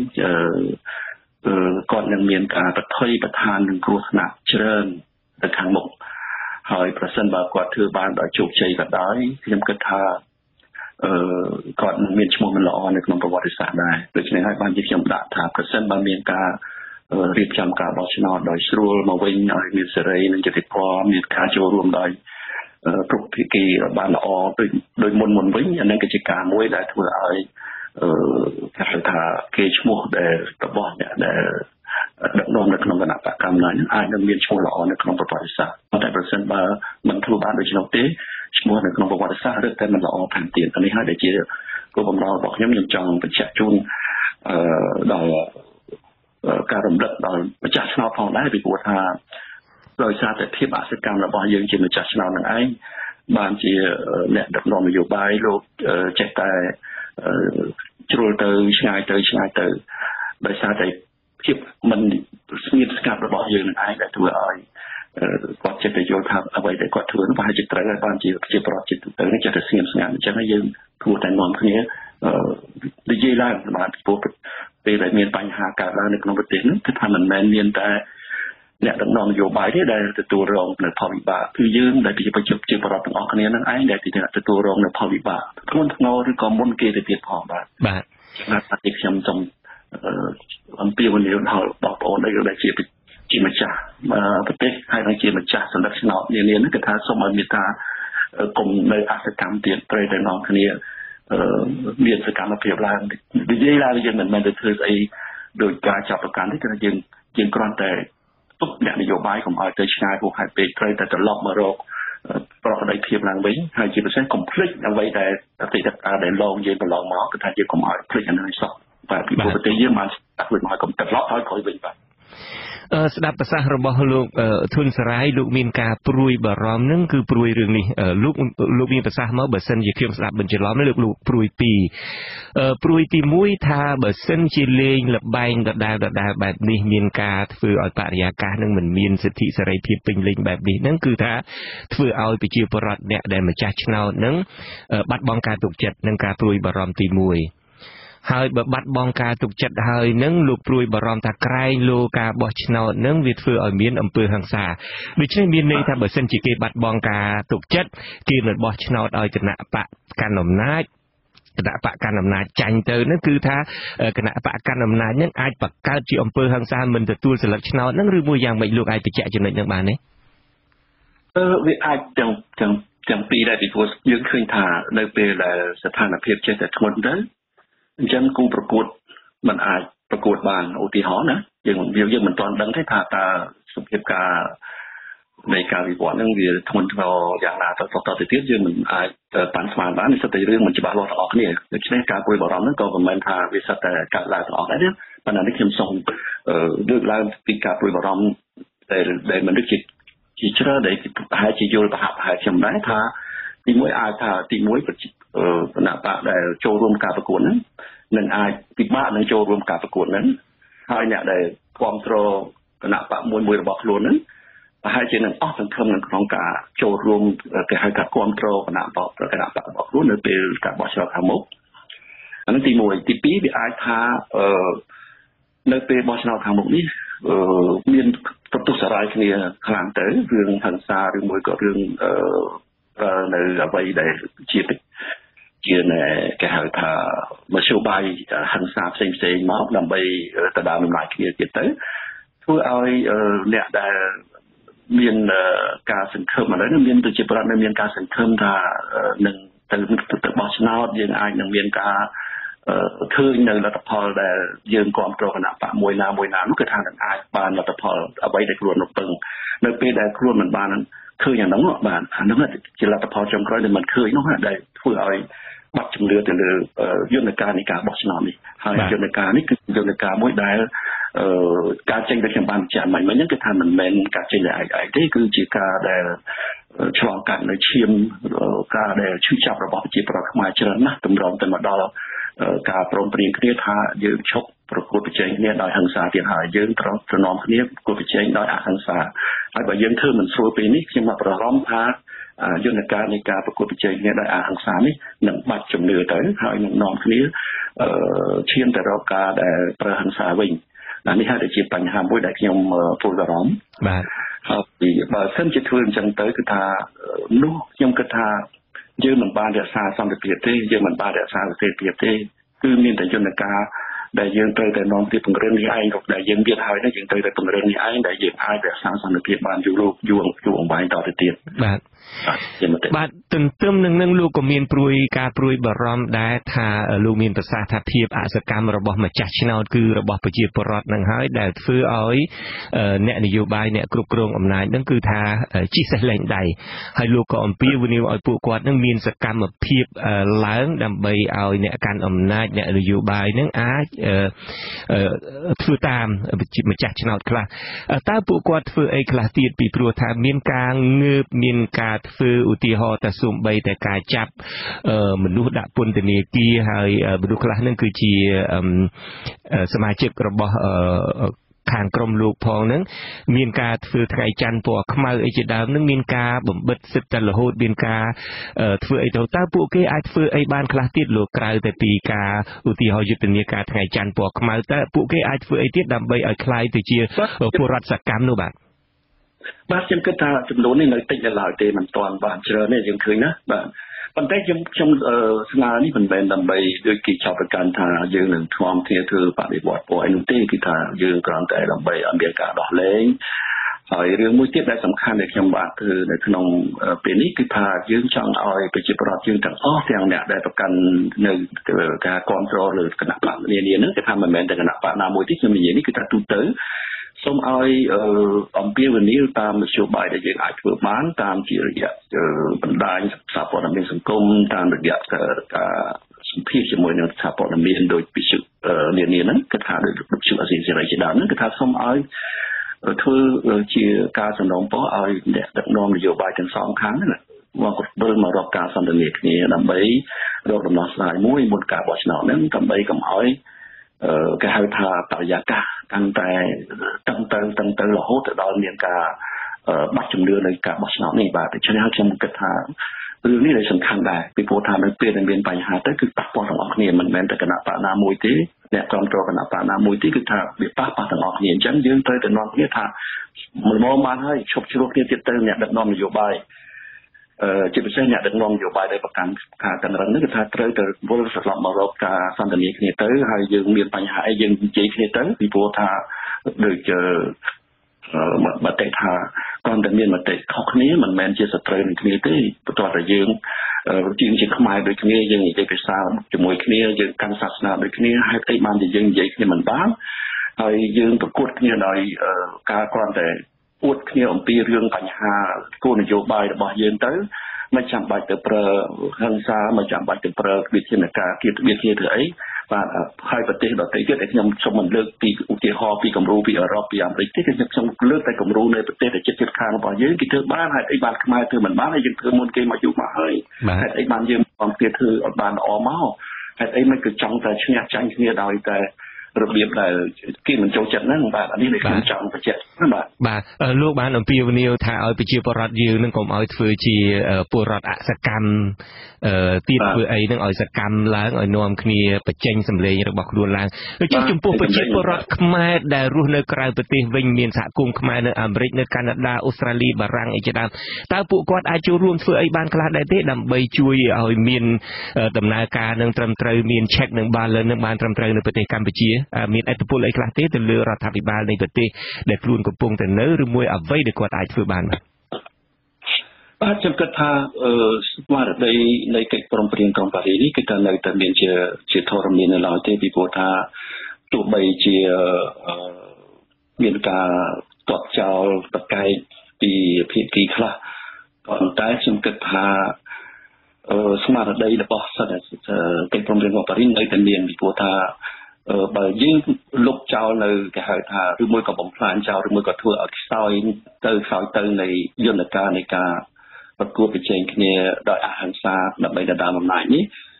គាត់នឹងមានការប្រថុយប្រឋាននឹងគ្រោះថ្នាក់ច្រើនទៅខាងមុខហើយប្រសិនបើគាត់ធ្វើបានដោយជោគជ័យក៏ដោយខ្ញុំគិតថាអឺគាត់នឹងមានឈ្មោះមិនល្អនៅក្នុងប្រវត្តិសាស្ត្រដែរដូច្នេះហើយបានជាខ្ញុំដាក់ថាប្រសិនបើមានការរៀបចំការបោះឆ្នោតដោយស្រួលមកវិញឲ្យមានសេរីនិងយុត្តិធម៌មានការចូលរួមដោយគ្រប់ភាគីបានល្អដូចដោយមុនមុនវិញអានេះគឺជាការមួយដែលធ្វើឲ្យអឺគេហៅថាគេឈ្មោះដែលរបស់អ្នកដែលដឹកនាំនៅក្នុងគណៈបកកម្មាធិការអាចនឹងមានឈ្មោះល្អនៅក្នុងប្រវត្តិសាស្ត្រតែប្រសិនបើមិនធ្វើបានដូច្នោះទេឈ្មោះនៅក្នុងប្រវត្តិសាស្ត្ររឹតតែមិនល្អថែមទៀតនេះហើយដែលជាគោលបំណងរបស់ខ្ញុំខ្ញុំចង់បញ្ជាក់ជូនអឺដល់ការរំលឹកដល់ម្ចាស់ឆ្នោតផងដែរពីព្រោះថាដោយសារតែភាពអសកម្មរបស់យើងជាម្ចាស់ឆ្នោតនឹងឯងបានជាអ្នកដឹកនាំនយោបាយលោកចេះតែជ្រុលទៅឆ្ងាយទៅឆ្ងាយទៅដោយសារតែភាពមិនស្ងៀមស្ងាត់របស់យើងនឹងឯងដែលធ្វើឲ្យគាត់ចិត្តទៅយល់ថាអ្វីដែលគាត់ធ្វើនោះប្រហែលជាត្រូវហើយបានជាជាប្រវត្តិចិត្តទៅនេះចិត្តតែស្ងៀមស្ងាត់អញ្ចឹងហើយយើងគួរតែនាំគ្នានិយាយឡើងបានពីព្រោះពេលដែលមានបញ្ហាកើតឡើងនៅក្នុងប្រទេសនោះគឺថាមិនមែនមានតែអ្នកដឹកនាំនយោបាយទេដែលទទួលរងនៅផលវិបាកគឺយើងដែលជាប្រជាជាបរិបទទាំងអស់គ្នានឹងឯងដែលទីទទួលរងនៅផលវិបាកធ្ងន់ធ្ងរឬក៏មុនគេទៅទៀតផងបាទបាទតែខ្ញុំសូមអំពាវនាវដល់បងប្អូនដែលជាជាម្ចាស់ប្រទេសហើយនិងជាម្ចាស់សន្តិឆ្នោតនានានេះគឺថាសូមឲ្យមានការគុំនៅអសកម្មទៀតត្រូវតែនាំគ្នាមានសកម្មភាពឡើងនិយាយឡើងយើងមិនមែនទៅធ្វើស្អីដោយការចាប់ប្រកាន់ទេគឺយើងយើងគ្រាន់តែទុកអ្នកនយោបាយកុំឲ្យទៅឆ្ងាយហួសហេតុពេកត្រូវតែត្រឡប់មករកប្រកបដោយភាពឡើងវិញហើយជាពិសេសកុំភ្លេចអ្វីដែលអតីតកាលដែលឡងយើងកន្លងមកគឺថាយើងកុំឲ្យភ្លេចអានេះសោះបាទពីប្រទេសយើងបានដាក់វិញមកឲ្យកុំត្រឡប់ឲ្យក្រោយវិញបាទអឺស្ដាប់ប្រសាសន៍របស់លោកធុនសារាយលោកមានការព្រួយបារម្ភនឹងគឺព្រួយរឿងនេះលោកលោកមានប្រសាសន៍មកបើសិនជាខ្ញុំស្ដាប់មិនច្រឡំលោកលោកព្រួយពីរអឺព្រួយទីមួយថាបើសិនជាលេងលបែងដដែលដដែលបែបនេះមានការធ្វើឲ្យបរិយាកាសនឹងមិនមានសិទ្ធិសេរីភាពពេញលេញបែបនេះហ្នឹងគឺថាធ្វើឲ្យប្រជាពលរដ្ឋអ្នកដែលម្ចាស់ឆ្នោតហ្នឹងបាត់បង់ការទុកចិត្តនិងការព្រួយបារម្ភទីមួយហើយបើបាត់បង់ការទុកចិត្តហើយនឹងលោកព្រួយបារម្ភថាក្រែងលោការបោះឆ្នោតនឹងវាធ្វើឲ្យមានអំពើហិង្សាដូច្នេះមានន័យថាបើសិនជាគេបាត់បង់ការទុកចិត្តគេមិនបោះឆ្នោតឲ្យគណៈបកកាន់អំណាចគណៈបកកាន់អំណាចចាញ់ទៅនឹងគឺថាគណៈបកកាន់អំណាចនឹងអាចបង្កើតជាអំពើហិង្សាមិនទទួលសិលឹកឆ្នោតនឹងឬមួយយ៉ាងម៉េចលោកអាចបញ្ជាក់ចំណុចនឹងបានទេអឺវាអាចទាំងទាំងទាំងពីរដែរពីព្រោះយើងឃើញថានៅពេលដែលស្ថានភាពចេះតែធ្ងន់ទៅអញ្ចឹងគូប្រកួតមិនអាចប្រកួតបានឧទាហរណ៍ណាយើងយើងមិនទាន់ដឹងទេថាតើសុខភាពការនៃការវិវត្តនឹងវាធ្ងន់ធ្ងរយ៉ាងណាទៅតទៅទៀតយើងមិនអាចប៉ាន់ស្មានបាននេះសិតតែរឿងមិនច្បាស់លាស់ទាំងអស់គ្នាដូច្នេះការព្រួយបារម្ភហ្នឹងក៏មិនមែនថាវាសិតតែកើតឡើងទាំងអស់ដែរទេប៉ុន្តែនេះខ្ញុំសូមលើកឡើងពីការព្រួយបារម្ភដែលដែលមនុស្សជាជាច្រើនដែលប្រហែលជាយល់ប្រហាក់ប្រហែលខ្ញុំដែរថាទីមួយអាចថាទីមួយគណៈបកដែលចូលរួមការប្រកួតហ្នឹងនឹងអាចពិបាកនឹងចូលរួមការប្រកួតហ្នឹងហើយអ្នកដែលគ្រប់គ្រងគណៈបកមួយមួយរបស់ខ្លួនហ្នឹងប្រហែលជានឹងអស់សង្ឃឹមនៅក្នុងការចូលរួមគេហៅថាគ្រប់គ្រងគណៈបកគណៈបករបស់ខ្លួននៅពេលការបោះឆ្នោតខាងមុខអានេះទីមួយទីពីរវាអាចថាអឺនៅពេលបោះឆ្នោតខាងមុខនេះអឺមានប្រទុសរាយគ្នាខ្លាំងទៅរឿងហិង្សាឬមួយក៏រឿងអឺនៅអ្វីដែលជាជាគេហៅថាមធ្យោបាយហិង្សាផ្សេងផ្សេងមកដើម្បីទៅដើមដំណើរគ្នាទៀតទៅធ្វើឲ្យអ្នកដែលមានការសង្ឃឹមឥឡូវមានប្រជាប្រដ្ឋនៅមានការសង្ឃឹមថានឹងទៅទៅបោះឆ្នោតយើងអាចនឹងមានការឃើញនៅលទ្ធផលដែលយើងគ្រប់គ្រងគណៈបកមួយណាមួយណានោះគឺថានឹងអាចបានលទ្ធផលអ្វីដែលខ្លួនរំពឹងនៅពេលដែលខ្លួនមិនបានឃើញអាហ្នឹងបាទអាហ្នឹងជាលទ្ធផលចុងក្រោយដែលមិនឃើញនោះដែលធ្វើឲ្យបាត់ជំនឿទៅលើយន្តការនៃការបោះឆ្នោតនេះហើយយន្តការនេះគឺយន្តការមួយដែលការចេញដូចខ្ញុំបានបញ្ជាក់មិញមិញហ្នឹងគឺថាមិនមែនការចេញតែឯកឯកទេគឺជាការដែលឆ្លងកាត់នៅឈាមការដែលឈឺចាប់របស់ប្រជាប្រដ្ឋខ្មែរច្រើនណាស់តម្រង់ទៅមកដល់ការព្រមព្រៀងគ្នាថាយើងឈប់ប្រកួតប្រជែងគ្នាដោយហិង្សាទៀតហើយយើងត្រូវប្រណំគ្នាប្រកួតប្រជែងដោយអហិង្សាហើយបើយើងធ្វើមិនស្រួលពេលនេះខ្ញុំមកប្រហមថាយន្តការនៃការប្រកួតប្រជែងគ្នាដោយអហិង្សានេះនឹងបាត់ជំនឿទៅហើយនឹងនាំគ្នាឈានទៅរកការដែលប្រើហិង្សាវិញនេះហើយជាបញ្ហាមួយដែលខ្ញុំព្រួយបារម្ភបាទហើយបើសិនជាធ្វើអញ្ចឹងទៅគឺថានោះខ្ញុំគិតថាយើងមិនបានរក្សាសន្តិភាពទេយើងមិនបានរក្សាស្ថិរភាពទេគឺមានតែយន្តការដែលយើងត្រូវតែនាំទៅពង្រឹងនេះឯងដែលយើងមានហើយនេះយើងត្រូវតែពង្រឹងនេះឯងដែលយើងអាចរក្សាសន្តិភាពបានយូរយូរយូរអង្វែងតទៅទៀតបាទបាទទន្ទឹមនឹងនឹងលោកក៏មានព្រួយការព្រួយបារម្ភដែរថាលោកមានប្រសាសន៍ថាភាពអសកម្មរបស់ម្ចាស់ឆ្នោតគឺរបស់ប្រជាពលរដ្ឋនឹងហើយដែលធ្វើឲ្យអ្នកនយោបាយអ្នកគ្រប់គ្រងអំណាចនឹងគឺថាជិះសេះលែងដៃហើយលោកក៏អំពាវនាវឲ្យពួកគាត់នឹងមានសកម្មភាពឡើងដើម្បីឲ្យអ្នកកាន់អំណាចអ្នកនយោបាយនឹងអាចធ្វើតាមម្ចាស់ឆ្នោតខ្លះតើពួកគាត់ធ្វើអីខ្លះទៀតពីព្រោះថាមានការងើបមានការធ្វើឧទាហរណ៍តែសូម្បីតែការចាប់មនុស្សដាក់ពន្ធនាគារហើយមនុស្សខ្លះនឹងគឺជាសមាជិករបស់ខាងក្រមលោកផងនឹងមានការធ្វើថ្ងៃច័ន្ទពណ៌ខ្មៅអីជាដើមនឹងមានការបំបិទសិទ្ធិតែរហូតមានការធ្វើអីទៅតើពួកគេអាចធ្វើអីបានខ្លះទៀតលោកក្រៅតែពីការឧទាហរណ៍យុទ្ធនាការថ្ងៃច័ន្ទពណ៌ខ្មៅតើពួកគេអាចធ្វើអីទៀតដើម្បីឲ្យคล้ายទៅជាពលរដ្ឋសកម្មនោះបាទបាទខ្ញុំគិតថាចំនួននេះនៅតិចនៅឡើយទេមិនទាន់បានច្រើនទេយើងឃើញណាបាទប៉ុន្តែខ្ញុំខ្ញុំស្នើនេះមិនមែនដើម្បីដូចគេចោទប្រកាន់ថាយើងនឹងធ្លាប់គ្នាធ្វើបដិវត្តន៍ពួកឯនោះទេគឺថាយើងគ្រាន់តែដើម្បីឲ្យមានការដោះលែងហើយរឿងមួយទៀតដែលសំខាន់ដែលខ្ញុំបាទធ្វើនៅក្នុងពេលនេះគឺថាយើងចង់ឲ្យប្រជាពលរដ្ឋយើងទាំងអស់ទាំងអ្នកដែលប្រកាន់នៅការគ្រប់គ្រងលើគណៈបកនានាហ្នឹងគឺថាមិនមែនតែគណៈបកណាមួយទេខ្ញុំនិយាយនេះគឺថាទូទៅសូមឲ្យអំពាវនាវតាមនយោបាយដែលយើងអាចធ្វើបានតាមជារយៈបណ្ដាញសារព័ត៌មានសង្គមតាមរយៈការសម្ភាសជាមួយនឹងសារព័ត៌មានដោយវិទ្យុនានាហ្នឹងគឺថាដោយវិទ្យុអាស៊ីសេរីជាដើមហ្នឹងគឺថាសូមឲ្យធ្វើជាការសំណូមពរឲ្យអ្នកដឹកនាំនយោបាយទាំងសងខាងហ្នឹងមកវិលមករកការសន្ទនាគ្នាដើម្បីរកដំណោះស្រាយមួយមុនការបោះឆ្នោតហ្នឹងដើម្បីកុំឲ្យគេហៅថាបរិយាកាសកាន់តែតឹងទៅតឹងទៅរហូតដល់មានការបាត់ជំនឿនៅការបោះឆ្នោតនេះបាទដូច្នេះហើយខ្ញុំគិតថារឿងនេះដែលសំខាន់ដែរពីព្រោះថានៅពេលដែលមានបញ្ហាទៅគឺប៉ះពាល់ទាំងអស់គ្នាមិនមែនតែគណៈបកណាមួយទេអ្នកគ្រប់គ្រងគណៈបកណាមួយទេគឺថាវាប៉ះពាល់ទាំងអស់គ្នាអញ្ចឹងយើងត្រូវតែនាំគ្នាថាមិនមកបានហើយឈប់ជ្រោះគ្នាទៀតទៅអ្នកដឹកនាំនយោបាយជាពិសេសអ្នកដឹកនាំនយោបាយដែលប្រកាន់ការតឹងរឹងនេះគឺថាត្រូវតែវិលត្រឡប់មករកការសន្ទនាគ្នាទៅហើយយើងមានបញ្ហាអីយើងនិយាយគ្នាទៅពីព្រោះថាដូចមតិថាគាត់តែមានមតិខុសគ្នាមិនមែនជាសត្រូវនឹងគ្នាទេបន្ទាប់តែយើងជាងជាខ្មែរដូចគ្នាយើងនិយាយភាសាជាមួយគ្នាយើងកាន់សាសនាដូចគ្នាហេតុអីបានជាយើងនិយាយគ្នាមិនបានហើយយើងប្រកួតគ្នាដោយការគ្រាន់តែអួតគ្នាអំពីរឿងបញ្ហាគោលនយោបាយរបស់យើងទៅមិនចាំបាច់ទៅប្រើហិង្សាមិនចាំបាច់ទៅប្រើវិធានការគៀបវាគ្នាធ្វើអីបាទហើយប្រទេសដទៃទៀតដែលខ្ញុំសូមមិនលើកពីឧទាហរណ៍ពីគំរូពីអឺរ៉ុបពីអាមេរិកទេគឺខ្ញុំលើកតែគំរូនៃប្រទេសដែលជិតជិតខាងរបស់យើងគេធ្វើបានហើយអីបានខ្មែរធ្វើមិនបានហើយយើងធ្វើមុនគេមកយូរមកហើយហើយអីបានយើងបងគេធ្វើអត់បានល្អមកហើយអីមិនគឺចង់តែឈ្នះចាញ់គ្នាដោយតែរបៀបដែលគេមិនចូលចិត្តហ្នឹងបាទអានេះដែលខ្ញុំចង់បញ្ជាក់បាទបាទលោកបានអំពាវនាវថាឲ្យប្រជាពលរដ្ឋយើងនឹងកុំឲ្យធ្វើជាពលរដ្ឋអសកម្មទៀតធ្វើអីនឹងឲ្យសកម្មឡើងឲ្យនាំគ្នាបញ្ចេញសម្លេងរបស់ខ្លួនឡើងដូចជាចំពោះប្រជាពលរដ្ឋខ្មែរដែលរស់នៅក្រៅប្រទេសវិញមានសហគមន៍ខ្មែរនៅអាមេរិកនៅកាណាដាអូស្ត្រាលីបារាំងអីជាដើមតើពួកគាត់អាចចូលរួមធ្វើអីបានខ្លះដែរទេដើម្បីជួយឲ្យមានដំណើរការនឹងត្រឹមត្រូវមាន check និង balance នឹងបានត្រឹមត្រូវនៅប្រទេសកម្ពុជាមានឥទ្ធិពលអីខ្លះទេទៅលើរដ្ឋាភិបាលនៃប្រទេសដែលខ្លួនកំពុងតែនៅឬមួយអ្វីដែលគាត់អាចធ្វើបានបាទខ្ញុំគិតថាស្មារតីនៃកិច្ចព្រមព្រៀងក្រុងប៉ារីសនេះគឺថានៅតែមានជាជាធរមាននៅឡើយទេពីព្រោះថាទោះបីជាមានការតបចោលប្រកែកពីភាគីខ្លះប៉ុន្តែខ្ញុំគិតថាស្មារតីរបស់សិទ្ធិកិច្ចព្រមព្រៀងក្រុងប៉ារីសនៅតែមានពីព្រោះថាបើយើងលុបចោលនៅគេហៅថាឬមួយក៏បំផ្លាញចោលឬមួយក៏ធ្វើឲ្យខ្សោយទៅខ្សោយទៅនៃយន្តការនៃការប្រកួតប្រជែងគ្នាដោយអហិង្សាដើម្បីដណ្ដើមអំណាចនេះគឺ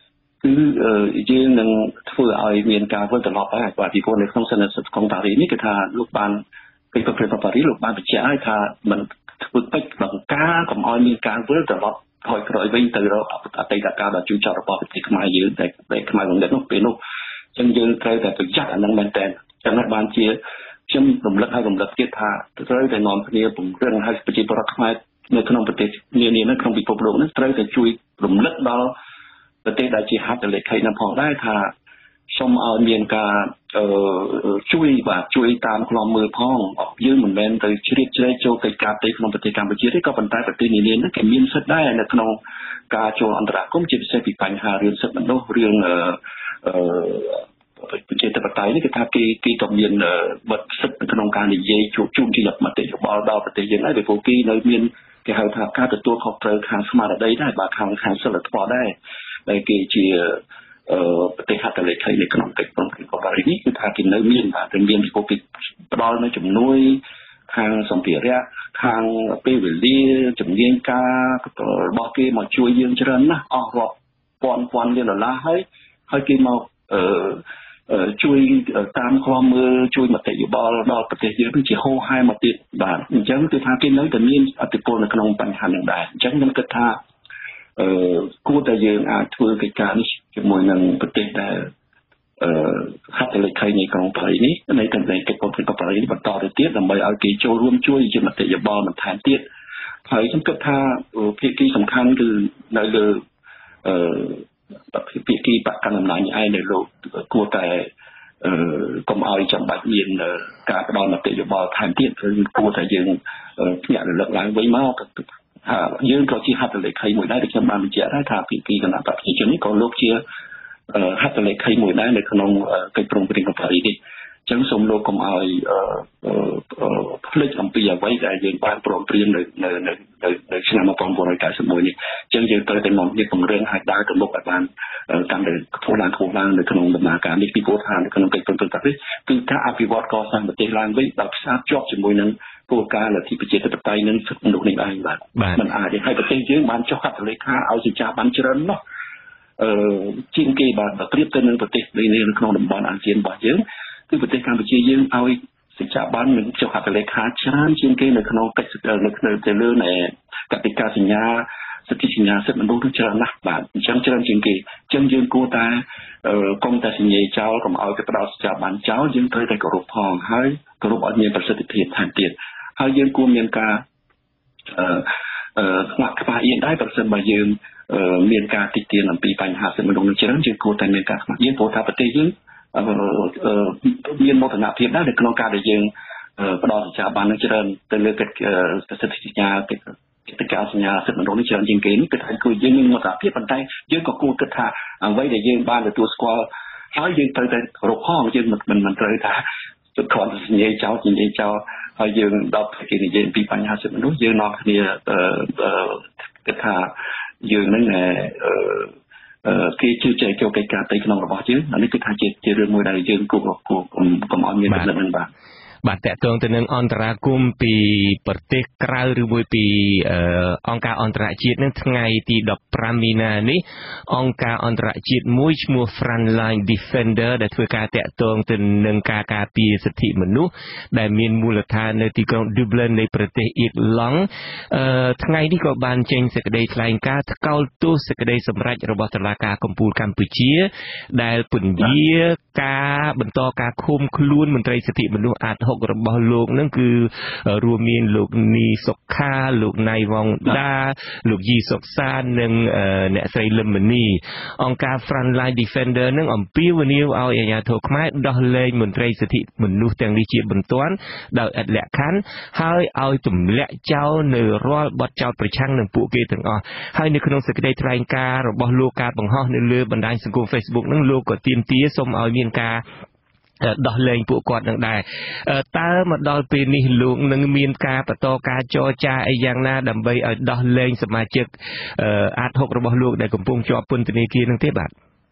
គឺយើងនឹងធ្វើឲ្យមានការវិលត្រឡប់ហើយបាទពីព្រោះនៅក្នុងសន្និសីទកុងតារីនេះគឺថាលោកបានពីប្រទេសប៉ារីសលោកបានបញ្ជាក់ឲ្យថាมันធ្វើពេចបង្ការកុំឲ្យមានការវិលត្រឡប់ថយក្រោយវិញទៅរកអតីតកាលដ៏ជូរចត់របស់ប្រទេសខ្មែរយើងតែខ្មែរវងនេះនោះពេលនោះអញ្ចឹងយើងត្រូវតែប្រយ័ត្នអានឹងមែនតើចឹងហើយបានជាខ្ញុំរំលឹកឲ្យរំលឹកទៀតថាត្រូវតែនាំគ្នាពង្រឹងឲ្យប្រជាពលរដ្ឋខ្មែរនៅក្នុងប្រទេសនានានៅក្នុងពិភពលោកនេះត្រូវតែជួយរំលឹកដល់ប្រទេសដែលជាហត្ថលេខីនឹងផងដែរថាសូមឲ្យមានការជួយបាទជួយតាមខ្លំមើលផងយើងមិនមែនទៅជ្រៀតជ្រែកចូលកិច្ចការទេក្នុងប្រទេសកម្ពុជាទេក៏ប៉ុន្តែប្រទេសនានានេះគេមានសិទ្ធិដែរនៅក្នុងការចូលអន្តរាគមន៍ជាពិសេសពីបញ្ហារឿងសិទ្ធិមនុស្សរឿងអឺប្រជាធិបតេយ្យនេះគឺថាគេគេក៏មានបទសិទ្ធិនៅក្នុងការនិយាយជួបជុំជាមតិយោបល់ដល់ប្រទេសយើងដែរពីព្រោះគេនៅមានគេហៅថាការទទួលខុសត្រូវខាងស្មារតីដែរបាទខាងខាងសិលធម៌ដែរដែលគេជាប្រទេសហត្ថលេខីនៅក្នុងកិច្ចព្រមព្រៀងកូប៉ារីនេះគឺថាគេនៅមានបាទតែមានពីព្រោះគេផ្ដល់នៅជំនួយខាងសម្ភារៈខាងពេលវេលាជំនាញការរបស់គេមកជួយយើងច្រើនណាស់អស់រាប់ពាន់ពាន់លានដុល្លារហើយហើយគេមកអឺជួយតាមខ្លំមើលជួយមតិយោបល់ដល់ប្រទេសយើងជាហូរហែមកទៀតបាទអញ្ចឹងគឺថាគេនៅតែមានអធិបុលនៅក្នុងបញ្ហានេះដែរអញ្ចឹងខ្ញុំគិតថាអឺគួរតែយើងអាចធ្វើកិច្ចការនេះជាមួយនឹងប្រទេសដែលអឺហត្ថលេខីនៃក្រុងប៉ារីសនេះនៃតំណែងកិច្ចព្រមព្រៀងកូប៉ារីសនេះបន្តទៅទៀតដើម្បីឲ្យគេចូលរួមជួយជាមតិយោបល់បន្ថែមទៀតហើយខ្ញុំគិតថាភាគីសំខាន់គឺនៅលើអឺភាគីបកកណ្ដាលអំណាចឯងនៅលោកគួរតែអឺកុំឲ្យចាំបាច់មានការផ្ដល់មតិយោបល់ថែមទៀតគឺគួរតែយើងភ្ញាក់រលឹកឡើងវិញមកថាយើងក៏ជាហត្ថលេខីមួយដែរដែលខ្ញុំបានបញ្ជាក់ដែរថាភាគីគណៈបព្វជិជននេះក៏លោកជាហត្ថលេខីមួយដែរនៅក្នុងកិច្ចព្រមព្រៀងកូប៉ារីសនេះអញ្ចឹងសូមលោកកុំឲ្យភ្លេចអំពីអ្វីដែលយើងបានព្រមព្រៀងនៅនៅនៅនៅឆ្នាំmột nghìn chín trăm chín mươi mốtនេះអញ្ចឹងយើងត្រូវតែនាំគ្នាពង្រឹងឲ្យដើរទៅមុខឲ្យបានកាន់តែខ្ពស់ឡើងខ្ពស់ឡើងនៅក្នុងដំណើរការនេះពីព្រោះថានៅក្នុងកិច្ចព្រមព្រៀងកូប៉ារីសគឺការអភិវឌ្ឍកសាងប្រទេសឡើងវិញដោយផ្សារភ្ជាប់ជាមួយនឹងគោលការណ៍លទ្ធិប្រជាធិបតេយ្យនិងសិទ្ធិមនុស្សនេះឯងបាទมันអាចឲ្យប្រទេសយើងបានចុះហត្ថលេខាឲ្យសេចក្ដីបានច្រើនណាស់អឺជាងគេបាទប្រៀបទៅនឹងប្រទេសនៅក្នុងតំបន់អាស៊ានរបស់យើងគឺប្រទេសកម្ពុជាយើងឲ្យសេចក្ដីបាននឹងចុះហត្ថលេខាច្រើនជាងគេនៅក្នុងកិច្ចនៅក្នុងទៅលើនៃកតិកាសញ្ញាសិទ្ធិសញ្ញាសិទ្ធិមនុស្សច្រើនណាស់បាទអញ្ចឹងច្រើនជាងគេអញ្ចឹងយើងគួរតែកុំតែសញ្ញាចោលកុំឲ្យទៅផ្ដោតសេចក្ដីបានចោលយើងត្រូវតែគោរពផងហើយគោរពឲ្យមានប្រសិទ្ធភាពថែមទៀតហើយយើងគួរមានការអឺអឺខ្វះខ្វះអៀនដែរប្រសិនបើយើងមានការតិចទៀនអំពីបញ្ហាសិទ្ធិមនុស្សនឹងច្រើនយើងគួរតែមានការខ្វះអៀនព្រោះថាប្រទេសយើងមានមោទនភាពដែរនៅក្នុងការដែលយើងផ្ដល់សេចក្ដីបាននឹងច្រើនទៅលើកិច្ចសិទ្ធិសញ្ញាកិច្ចការសញ្ញាសិទ្ធិមនុស្សនេះច្រើនជាងគេនេះគឺថាគឺយើងមានមោទនភាពប៉ុន្តែយើងក៏គួរគិតថាអ្វីដែលយើងបានទទួលស្គាល់ហើយយើងត្រូវតែគោរពផងយើងមិនមិនត្រូវថាគ្រាន់តែសញ្ញាចោលសញ្ញាចោលហើយយើងដល់គេនិយាយពីបញ្ហាសិទ្ធិមនុស្សយើងនាំគ្នាគិតថាយើងនឹងអឺគេជឿជាក់ចូលកិច្ចការទៅក្នុងរបស់យើងនេះគឺថាជាជារឿងមួយដែលយើងគួរគួរកុំឲ្យមានចំណុចហ្នឹងបាទបាទតកតងទៅនឹងអន្តរាគមន៍ពីប្រទេសក្រៅឬមួយពីអង្គការអន្តរជាតិនឹងថ្ងៃទីដប់ប្រាំមីនានេះអង្គការអន្តរជាតិមួយឈ្មោះ Frontline Defender ដែលធ្វើការតកតងទៅនឹងការការពារសិទ្ធិមនុស្សដែលមានមូលដ្ឋាននៅទីក្រុង Dublin នៃប្រទេសអ៊ីរឡង់ថ្ងៃនេះក៏បានចេញសេចក្តីថ្លែងការណ៍ថ្កោលទោសសេចក្តីសម្រេចរបស់តុលាការកំពូលកម្ពុជាដែលពន្យាការបន្តការឃុំខ្លួនមន្ត្រីសិទ្ធិមនុស្សអាតរបស់លោកនឹងគឺរួមមានលោកនីសុខាលោកណៃវងដាលោកយីសុកសាននិងអ្នកស្រីលឹមមនីអង្គការ Frontline Defender នឹងអំពាវនាវឲ្យអាជ្ញាធរខ្មែរដោះលែងមន្ត្រីសិទ្ធិមនុស្សទាំងនេះជាបន្ទាន់ដោយឥតលក្ខខណ្ឌហើយឲ្យទម្លាក់ចោលនៅរាល់បទចោទប្រឆាំងនឹងពួកគេទាំងអស់ហើយនៅក្នុងសេចក្តីថ្លែងការណ៍របស់លោកការបង្ហោះនៅលើបណ្ដាញសង្គម Facebook នឹងលោកក៏ទាមទារសូមឲ្យមានការដោះលែងពួកគាត់នឹងដែរតើមកដល់ពេលនេះលោកនឹងមានការបន្តការចរចាអីយ៉ាងណាដើម្បីឲ្យដោះលែងសមាជិកអាតហុករបស់លោកដែលកំពុងជាប់ពន្ធនាគារនឹងទេបាទ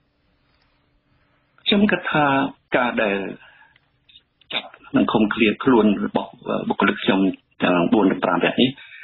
ខ្ញុំគិតថាការដែលចាប់និងឃុំឃ្លាខ្លួនរបស់បុគ្គលិកខ្ញុំទាំងបួនប្រាំនាក់នេះ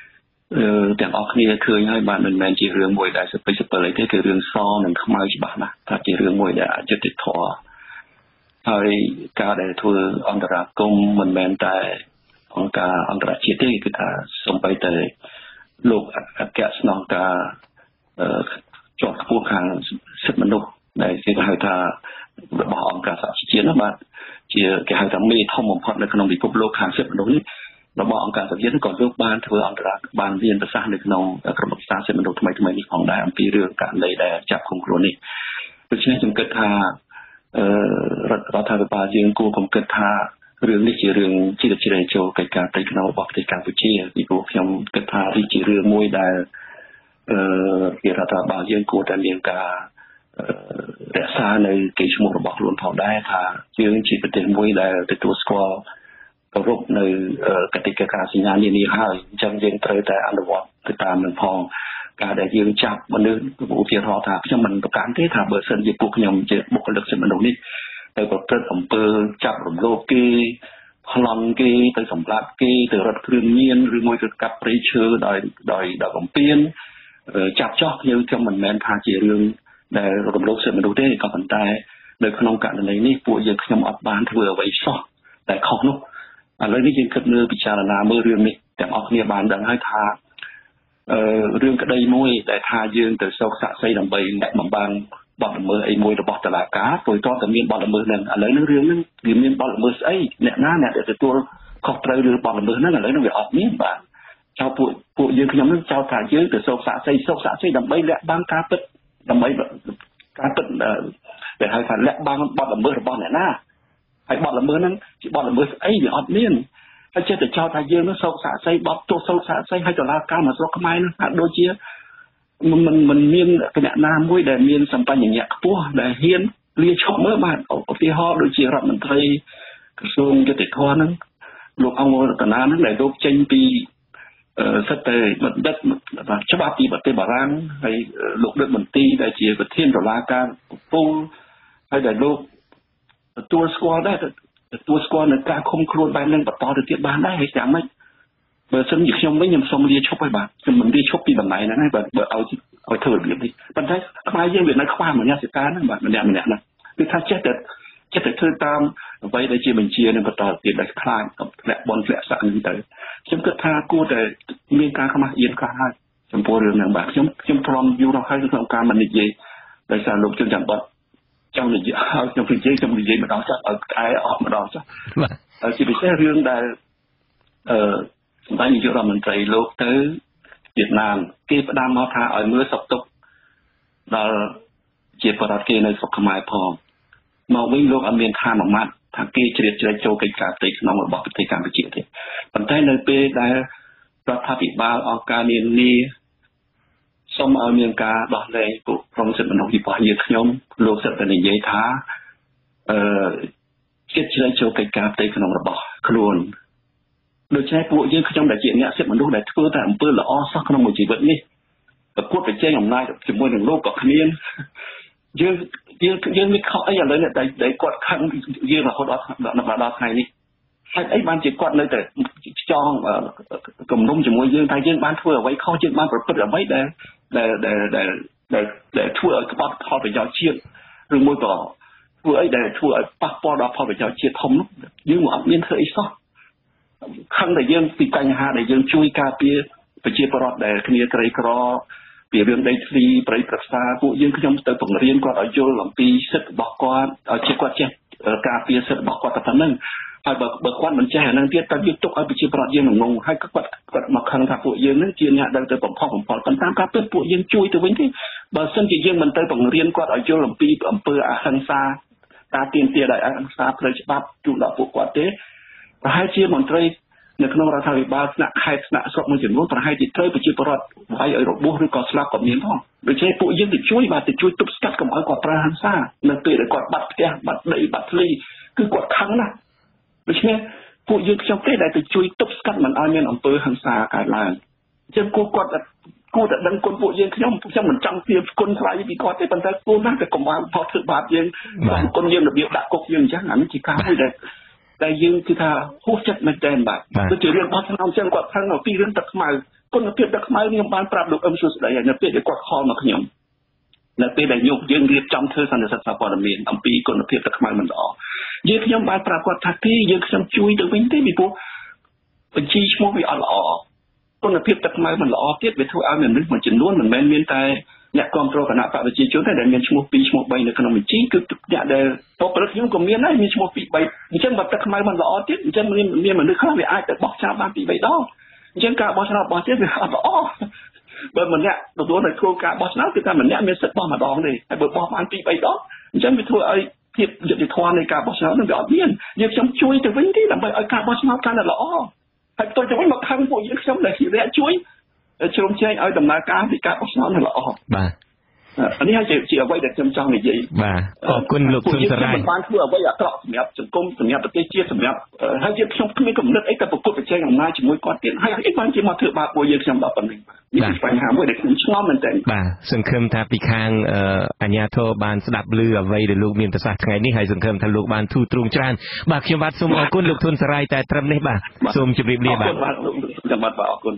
ទាំងអស់គ្នាឃើញហើយបាទមិនមែនជារឿងមួយដែលសពេចសពិលទេគឺរឿងសនិងខ្មៅច្បាស់ណាស់ថាជារឿងមួយដែលអយុត្តិធម៌ហើយការដែលធ្វើអន្តរាគមន៍មិនមែនតែអង្គការអន្តរជាតិទេគឺថាសូម្បីតែលោកអគ្គស្នងការជាប់ខ្ពស់ខាងសិទ្ធិមនុស្សដែលគេហៅថារបស់អង្គការសហជីវជាតិណាបាទជាគេហៅថាមេធំបំផុតនៅក្នុងពិភពលោកខាងសិទ្ធិមនុស្សនេះរបស់អង្គការសហជីវជាតិក៏លោកបានធ្វើអន្តរាគមន៍បានរៀនប្រសាសន៍នៅក្នុងក្រុមប្រឹក្សាសិទ្ធិមនុស្សថ្មីថ្មីនេះផងដែរអំពីរឿងករណីដែលចាប់ឃុំខ្លួននេះដូច្នេះខ្ញុំគិតថាអឺរដ្ឋាភិបាលយើងគួរគំគិតថារឿងនេះជារឿងជាជ្រៅចូលកិច្ចការផ្ទៃក្នុងរបស់ប្រទេសកម្ពុជាពីព្រោះខ្ញុំគិតថាវាជារឿងមួយដែលអឺជារដ្ឋាភិបាលយើងគួរតែមានការរក្សានៅកេរ្តិ៍ឈ្មោះរបស់ខ្លួនផងដែរថាយើងជាប្រទេសមួយដែលទទួលស្គាល់គោរពនៅកតិកាសញ្ញានានាហើយអញ្ចឹងយើងត្រូវតែអនុវត្តទៅតាមនឹងផងការដែលយើងចាប់មនុស្សឧទាហរណ៍ថាខ្ញុំមិនប្រកាន់ទេថាបើសិនជាពួកខ្ញុំជាបុគ្គលិកសិទ្ធិមនុស្សនេះទៅប្រព្រឹត្តអំពើចាប់រំលោភគេប្លន់គេទៅសម្លាប់គេទៅរត់គ្រឿងញៀនឬមួយទៅកាប់ព្រៃឈើដោយដោយដោយបំពេញចាប់ចោះខ្ញុំខ្ញុំមិនមែនថាជារឿងដែលរំលោភសិទ្ធិមនុស្សទេក៏ប៉ុន្តែនៅក្នុងករណីនេះពួកយើងខ្ញុំអត់បានធ្វើអ្វីសោះតែខុសនោះឥឡូវនេះយើងគិតមើលពិចារណាមើលរឿងនេះទាំងអស់គ្នាបានដឹងហើយថាអឺរឿងក្តីមួយដែលថាយើងទៅសោកសាក់សីដើម្បីអ្នកបំបានបទល្មើសអីមួយរបស់តុលាការព្រោះតើតែមានបទល្មើសហ្នឹងឥឡូវហ្នឹងរឿងហ្នឹងវាមានបទល្មើសស្អីអ្នកណាអ្នកដែលទទួលខុសត្រូវឬបទល្មើសហ្នឹងឥឡូវហ្នឹងវាអត់មានបាទចោលពួកពួកយើងខ្ញុំហ្នឹងចោលថាយើងទៅសោកសាក់សីសោកសាក់សីដើម្បីលាក់បាំងការពិតដើម្បីការពិតដែលហៅថាលាក់បាំងបទល្មើសរបស់អ្នកណាហើយបទល្មើសហ្នឹងជាបទល្មើសស្អីវាអត់មានហើយចេះតែចោទថាយើងនឹងសោកសាក់សីបបទោសសោកសាក់សីឲ្យតុលាការមកស្រុកខ្មែរនោះហាក់ដូចជាមិនមិនមិនមានគណៈណាមួយដែលមានសម្បញ្ញៈខ្ពស់ដែលហ៊ានលាឈប់មើលបាទឧទាហរណ៍ដូចជារដ្ឋមន្ត្រីក្រសួងយុតិធម៌ហ្នឹងលោកអង្គរតនាហ្នឹងដែលលោកចេញពីសិទ្ធិបណ្ឌិតច្បាប់ពីប្រទេសបារាំងហើយលោកដឹកមន្ត្រីដែលជាប្រធានតុលាការកំពូលហើយដែលលោកទទួលស្គាល់ដែរទទួលស្គាល់នៅការឃុំខ្លួនបែបហ្នឹងបន្តទៅទៀតបានដែរហើយយ៉ាងម៉េចបើសិនជាខ្ញុំវិញខ្ញុំសូមលាឈប់ហើយបាទខ្ញុំមិនលាឈប់ពីតំណែងហ្នឹងហើយបើបើឲ្យឲ្យធ្វើរបៀបនេះប៉ុន្តែខ្មែរយើងវានៅខ្វះមនសិការហ្នឹងបាទម្នាក់ម្នាក់ហ្នឹងគឺថាចេះតែចេះតែធ្វើតាមអ្វីដែលជាបញ្ជានឹងបន្តទៀតដែលខ្លាចធ្លាក់បនធ្លាក់សាក់ហ្នឹងទៅខ្ញុំគិតថាគួរតែមានការខ្មាស់អៀនខ្លះហើយចំពោះរឿងហ្នឹងបាទខ្ញុំខ្ញុំទ្រាំយូរដល់ហើយក្នុងការមិននិយាយដោយសារលោកជឿនច័ន្ទបតចង់និយាយឲ្យខ្ញុំនិយាយខ្ញុំនិយាយម្ដងចោះឲ្យក្អែអស់ម្ដងចោះបាទជាពិសេសរឿងដែលអឺសម្ដេចនាយករដ្ឋមន្ត្រីលោកទៅវៀតណាមគេផ្ដាំមកថាឲ្យមើលសុខទុក្ខដល់ជាបរិបទគេនៅស្រុកខ្មែរផងមកវិញលោកអត់មានថាមួយម៉ាត់ថាគេជ្រៀតជ្រែកចូលកិច្ចការផ្ទៃក្នុងរបស់ប្រទេសកម្ពុជាទេប៉ុន្តែនៅពេលដែលរដ្ឋាភិបាលអង្គការនានាសូមឲ្យមានការដោះលែងពួកក្រុមសិទ្ធិមនុស្សរបស់យើងខ្ញុំលោកសិទ្ធិតែនិយាយថាអឺចិត្តជ្រែកចូលកិច្ចការផ្ទៃក្នុងរបស់ខ្លួនដូច្នេះពួកយើងខ្ញុំដែលជាអ្នកសិទ្ធិមនុស្សដែលធ្វើតែអំពើល្អសោះក្នុងមួយជីវិតនេះប្រកួតប្រជែងអំណាចជាមួយនឹងលោកក៏គ្មានយើងយើងយើងមានខុសអីឥឡូវនេះដែលគាត់ខឹងយើងរហូតដល់ដល់ថ្ងៃនេះហើយអីបានជាគាត់នៅតែចងគំនុំជាមួយយើងថាយើងបានធ្វើអ្វីខុសយើងបានប្រព្រឹត្តអ្វីដែលដែលដែលដែលដែលធ្វើឲ្យក្បត់ផលប្រយោជន៍ជាតិឬមួយក៏ធ្វើអីដែលធ្វើឲ្យប៉ះពាល់ដល់ផលប្រយោជន៍ជាតិធំនោះយើងមិនអត់មានធ្វើអីសោះខឹងតែយើងពីបញ្ហាដែលយើងជួយការពារប្រជាពលរដ្ឋដែលគ្នាក្រីក្រពីរឿងដីធ្លីប្រៃប្រសាពួកយើងខ្ញុំទៅបង្រៀនគាត់ឲ្យយល់អំពីសិទ្ធិរបស់គាត់ឲ្យជាគាត់ចេះការពារសិទ្ធិរបស់គាត់តែប៉ុណ្្នឹងហើយបើបើគាត់មិនចេះអានឹងទៀតតើយើងទុកឲ្យប្រជាពលរដ្ឋយើងងងហើយគាត់គាត់មកខឹងថាពួកយើងនឹងជាអ្នកដែលទៅបំផុសបំផុលប៉ុន្តែការពិតពួកយើងជួយទៅវិញទេបើសិនជាយើងមិនទៅបង្រៀនគាត់ឲ្យយល់អំពីអំពើអហិង្សាការទាមទារដោយអហិង្សាផ្លូវច្បាប់ជូនដល់ពួកគាត់ទេប្រហែលជាមន្ត្រីនៅក្នុងរដ្ឋាភិបាលថ្នាក់ខេត្តថ្នាក់ស្រុកមួយចំនួនប្រហែលជាត្រូវប្រជាពលរដ្ឋវាយឲ្យរបួសឬក៏ស្លាប់ក៏មានផងដូច្នេះពួកយើងទៅជួយបាទទៅជួយទប់ស្កាត់កុំឲ្យគាត់ប្រើហិង្សានៅពេលដែលគាត់បាត់ផ្ទះបាត់ដីបាត់ធ្លីគឺគាត់ខឹងណាស់ដូច្នេះពួកយើងខ្ញុំទេដែលទៅជួយទប់ស្កាត់មិនឲ្យមានអំពើហិង្សាកើតឡើងអញ្ចឹងគួរគាត់គួរតែដឹងគុណពួកយើងខ្ញុំខ្ញុំមិនចង់ទាបគុណថ្លៃពីគាត់ទេប៉ុន្តែគួរណាស់តែកុំឲ្យផុសធ្វើបាបយើងគុណយើងរបៀបដាក់គុកយើងអញ្ចឹងអានេះជាការមួយដែលតែយើងគឺថាហួសចិត្តមែនទែនបាទដូចជារឿងបោះឆ្នោតចឹងគាត់ខឹងមកពីរឿងទឹកខ្មៅគុណភាពទឹកខ្មៅខ្ញុំបានប្រាប់លោកអឹមសួស្ដីហើយនៅពេលដែលគាត់ខលមកខ្ញុំនៅពេលដែលយើងយើងរៀបចំធ្វើសន្និសីទសារព័ត៌មានអំពីគុណភាពទឹកខ្មៅមិនល្អយើងខ្ញុំបានប្រាប់គាត់ថាទេយើងខ្ញុំជួយទៅវិញទេពីព្រោះបញ្ជីឈ្មោះវាអត់ល្អគុណភាពទឹកខ្មៅមិនល្អទៀតវាធ្វើឲ្យមនុស្សមួយចំនួនមិនមែនមានតែអ្នកគ្រប់គ្រងគណៈបកប្រជាជនតែដែលមានឈ្មោះពីរឈ្មោះបីនៅក្នុងបញ្ជីគឺអ្នកដែលបកប្រខ្ញុំក៏មានដែរមានឈ្មោះពីរបីអញ្ចឹងបើទឹកខ្មៅមិនល្អទៀតអញ្ចឹងមានមានមនុស្សខ្លះវាអាចទៅបោះឆ្នោតបានពីរបីដងអញ្ចឹងការបោះឆ្នោតបោះទៀតវាអត់ល្អបើម្នាក់ទទួលនៅធ្វើការបោះឆ្នោតគឺតែម្នាក់មានសិទ្ធិបោះម្ដងទេហើយបើបោះបានពីរបីដងអញ្ចឹងវាធ្វើឲ្យភាពយុត្តិធម៌នៃការបោះឆ្នោតនឹងវាអត់មានយើងខ្ញុំជួយទៅវិញទេដើម្បីឲ្យការបោះឆ្នោតកាន់តែល្អហើយផ្ទុយទៅវិញមកខឹងពួកយើងខ្ញុំដែលជាអ្នកជួយជ្រោមជ្រែងឲ្យដំណើរការពីការបោះឆ្នោតនឹងល្អបាទអានេះហើយជាអ្វីដែលខ្ញុំចង់និយាយបាទអរគុណលោកធុនសរាយបានធ្វើអ្វីអាក្រក់សម្រាប់សង្គមសម្រាប់ប្រទេសជាតិសម្រាប់ហើយយើងខ្ញុំគ្មានគំនិតអីតែប្រកួតប្រជែងអំណាចជាមួយគាត់ទៀតហើយអីបានជាមកធ្វើបាបពួកយើងខ្ញុំដល់ប៉ុណ្្នេះនេះគឺបញ្ហាមួយដែលខ្ញុំឆ្ងល់មែនទែនបាទសង្ឃឹមថាពីខាងអាជ្ញាធរបានស្ដាប់ឮអ្វីដែលលោកមានប្រសាសន៍ថ្ងៃនេះហើយសង្ឃឹមថាលោកបានធូរទ្រូងច្រើនបាទខ្ញុំបាទសូមអរគុណលោកធុនសរាយតែត្រឹមនេះបាទសូមជម្រាបលាបាទបាទលោកចាំបាទអរគុណ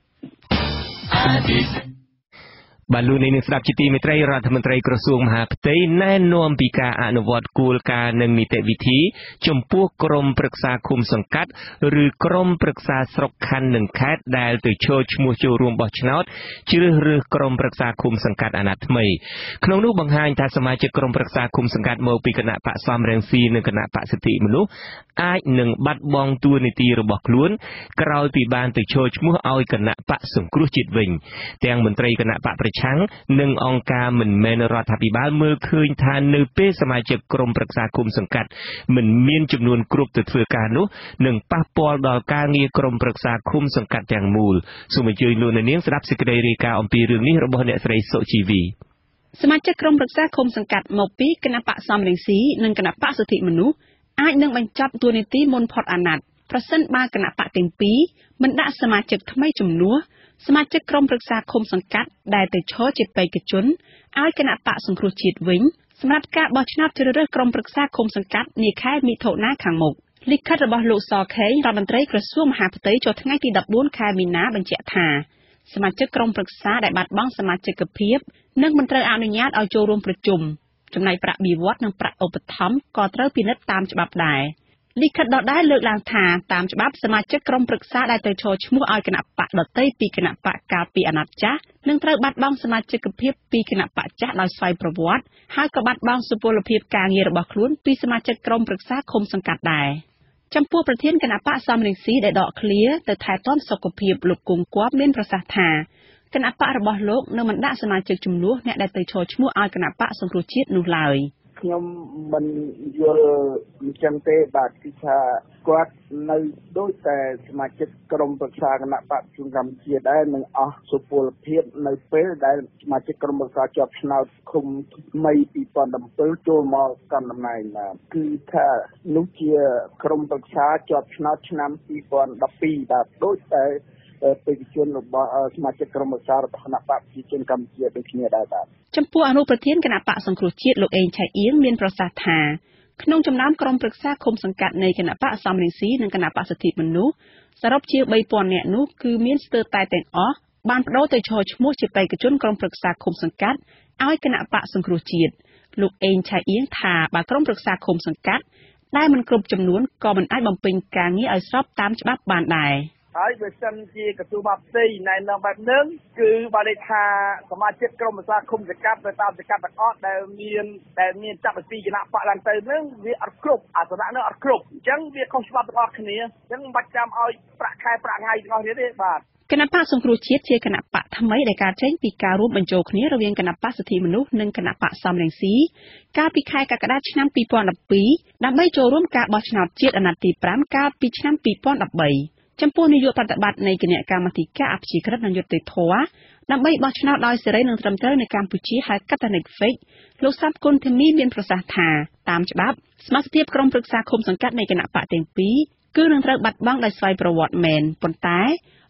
បាទលោកនាងស្ដាប់ជាទីមេត្រីរដ្ឋមន្ត្រីក្រសួងមហាផ្ទៃណែនាំពីការអនុវត្តគោលការណ៍និងនីតិវិធីចំពោះក្រុមប្រឹក្សាឃុំសង្កាត់ឬក្រុមប្រឹក្សាស្រុកខណ្ឌនិងខេត្តដែលទៅចូលឈ្មោះចូលរួមបោះឆ្នោតជ្រើសរើសក្រុមប្រឹក្សាឃុំសង្កាត់អាណត្តិថ្មីក្នុងនោះបង្ហាញថាសមាជិកក្រុមប្រឹក្សាឃុំសង្កាត់មកពីគណៈបកសំរងស៊ីនិងគណៈបកសិទ្ធិមនុស្សអាចនឹងបាត់បង់តួនាទីរបស់ខ្លួនក្រោយពីបានទៅចូលឈ្មោះឲ្យគណៈបកសង្គ្រោះជាតិវិញទាំងមន្ត្រីគណៈបកប្រឆាំងនិងអង្គការមិនមែនរដ្ឋាភិបាលមើលឃើញថានៅពេលសមាជិកក្រុមប្រឹក្សាគុំសង្កាត់មិនមានចំនួនគ្រប់ទៅធ្វើការនោះនឹងប៉ះពាល់ដល់ការងារក្រុមប្រឹក្សាគុំសង្កាត់ទាំងមូលសូមអញ្ជើញលោកនាងស្ដាប់សេចក្តីរាយការណ៍អំពីរឿងនេះរបស់អ្នកស្រីសុជីវីសមាជិកក្រុមប្រឹក្សាគុំសង្កាត់មកពីគណៈបកសំរងស៊ីនិងគណៈបកសិទ្ធិមនុស្សអាចនឹងបញ្ចប់តួនាទីមុនផុតអាណត្តិប្រសិនបើគណៈបកទាំងពីរមិនដាក់សមាជិកថ្មីជំនួសសមាជិកក្រុមប្រឹក្សាឃុំសង្កាត់ដែលទៅឈរជាបេក្ខជនឲ្យគណៈបកសង្គ្រោះជាតិវិញសម្រាប់ការបោះឆ្នោតជ្រើសរើសក្រុមប្រឹក្សាឃុំសង្កាត់នាខែមិថុនាខាងមុខលិខិតរបស់លោកសខេងរដ្ឋមន្ត្រីក្រសួងមហាផ្ទៃចុះថ្ងៃទីដប់បួនខែមីនាបញ្ជាក់ថាសមាជិកក្រុមប្រឹក្សាដែលបាត់បង់សមាជិកភាពនឹងមិនត្រូវអនុញ្ញាតឲ្យចូលរួមប្រជុំចំណែកប្រាក់បៀវត្សនិងប្រាក់ឧបត្ថម្ភក៏ត្រូវពិនិត្យតាមច្បាប់ដែរលិខិតដដែលលើកឡើងថាតាមច្បាប់សមាជិកក្រុមប្រឹក្សាដែលទៅចូលឈ្មោះឲ្យគណៈបកដតីពីគណៈបកកាលពីអាណត្តិចាស់នឹងត្រូវបាត់បង់សមាជិកភាពពីគណៈបកចាស់ដោយស្វ័យប្រវត្តិហើយក៏បាត់បង់សុពលភាពការងាររបស់ខ្លួនពីសមាជិកក្រុមប្រឹក្សាឃុំសង្កាត់ដែរចំពោះប្រធានគណៈបកសំរងស៊ីដែលដកឃ្លាទៅថែទាំសុខភាពលោកគង់គប់មានប្រសាសន៍ថាគណៈបករបស់លោកនៅមិនដាក់សមាជិកជំនួសអ្នកដែលទៅចូលឈ្មោះឲ្យគណៈបកសង្គ្រោះជាតិនោះឡើយខ្ញុំមិនយល់អញ្ចឹងទេបាទគឺថាគាត់នៅដូចតែសមាជិកក្រុមប្រឹក្សាគណៈបកសង្គ្រោះជាតិដែរនឹងអស់សុពលភាពនៅពេលដែលសមាជិកក្រុមប្រឹក្សាជាប់ឆ្នោតឃុំថ្មីពីរពាន់bảyចូលមកកាន់តំណែងបាទគឺថានោះជាក្រុមប្រឹក្សាជាប់ឆ្នោតឆ្នាំពីរពាន់ដប់ពីរបាទដូចតែបេក្ខជនរបស់សមាជិកក្រុមប្រឹក្សារបស់គណៈបកប្រជាជនកម្ពុជាដូចគ្នាដែរបាទចំពោះអនុប្រធានគណៈបកសង្គ្រោះជាតិលោកអេងឆៃអៀងមានប្រសាសន៍ថាក្នុងចំណោមក្រុមប្រឹក្សាឃុំសង្កាត់នៃគណៈបកសំរងស៊ីនិងគណៈបកសិទ្ធិមនុស្សសរុបជាបីពាន់នាក់នោះគឺមានស្ទើរតែទាំងអស់បានបដូរទៅចូលឈ្មោះជាបេក្ខជនក្រុមប្រឹក្សាឃុំសង្កាត់ឲ្យគណៈបកសង្គ្រោះជាតិលោកអេងឆៃអៀងថាបើក្រុមប្រឹក្សាឃុំសង្កាត់ដែលមិនគ្រប់ចំនួនក៏មិនអាចបំពេញការងារឲ្យស្របតាមច្បាប់បានដែរហើយបើសិនជាក្រសួងមហាផ្ទៃណែនាំបែបហ្នឹងគឺបើន័យថាសមាជិកក្រុមប្រឹក្សាឃុំសង្កាត់ទៅតាមសង្កាត់ទាំងអស់ដែលមានដែលមានចាប់ពីគណៈបកឡើងទៅហ្នឹងវាអត់គ្រប់អាសនៈហ្នឹងអត់គ្រប់អញ្ចឹងវាខុសច្បាប់ទាំងអស់គ្នាអញ្ចឹងមិនបាច់ចាំឲ្យប្រាក់ខែប្រាក់ថ្ងៃទាំងអស់គ្នាទេបាទគណៈបកសង្គ្រោះជាតិជាគណៈបកថ្មីដែលកើតចេញពីការរួមបញ្ចូលគ្នារវាងគណៈបកសិទ្ធិមនុស្សនិងគណៈបកសំរងស៊ីកាលពីខែកក្កដាឆ្នាំពីរពាន់ដប់ពីរដើម្បីចូលរួមការបោះឆ្នោតជាតិអាណត្តិទីប្រាំកាលពីឆ្នាំពីរពាន់ដប់បីចំពោះនាយកប្រតិបត្តិនៃគណៈកម្មាធិការអព្យាក្រឹតនិងយុត្តិធម៌ដើម្បីបោះឆ្នោតដោយសេរីនិងត្រឹមត្រូវនៅកម្ពុជាហៅកាត់ថា Netflix លោកសាប់គុណធីមីមានប្រសាសន៍ថាតាមច្បាប់សមាជិកក្រុមប្រឹក្សាឃុំសង្កាត់នៃគណៈបកទាំងពីរគឺនឹងត្រូវបាត់បង់ដោយស្វ័យប្រវត្តិមែនប៉ុន្តែ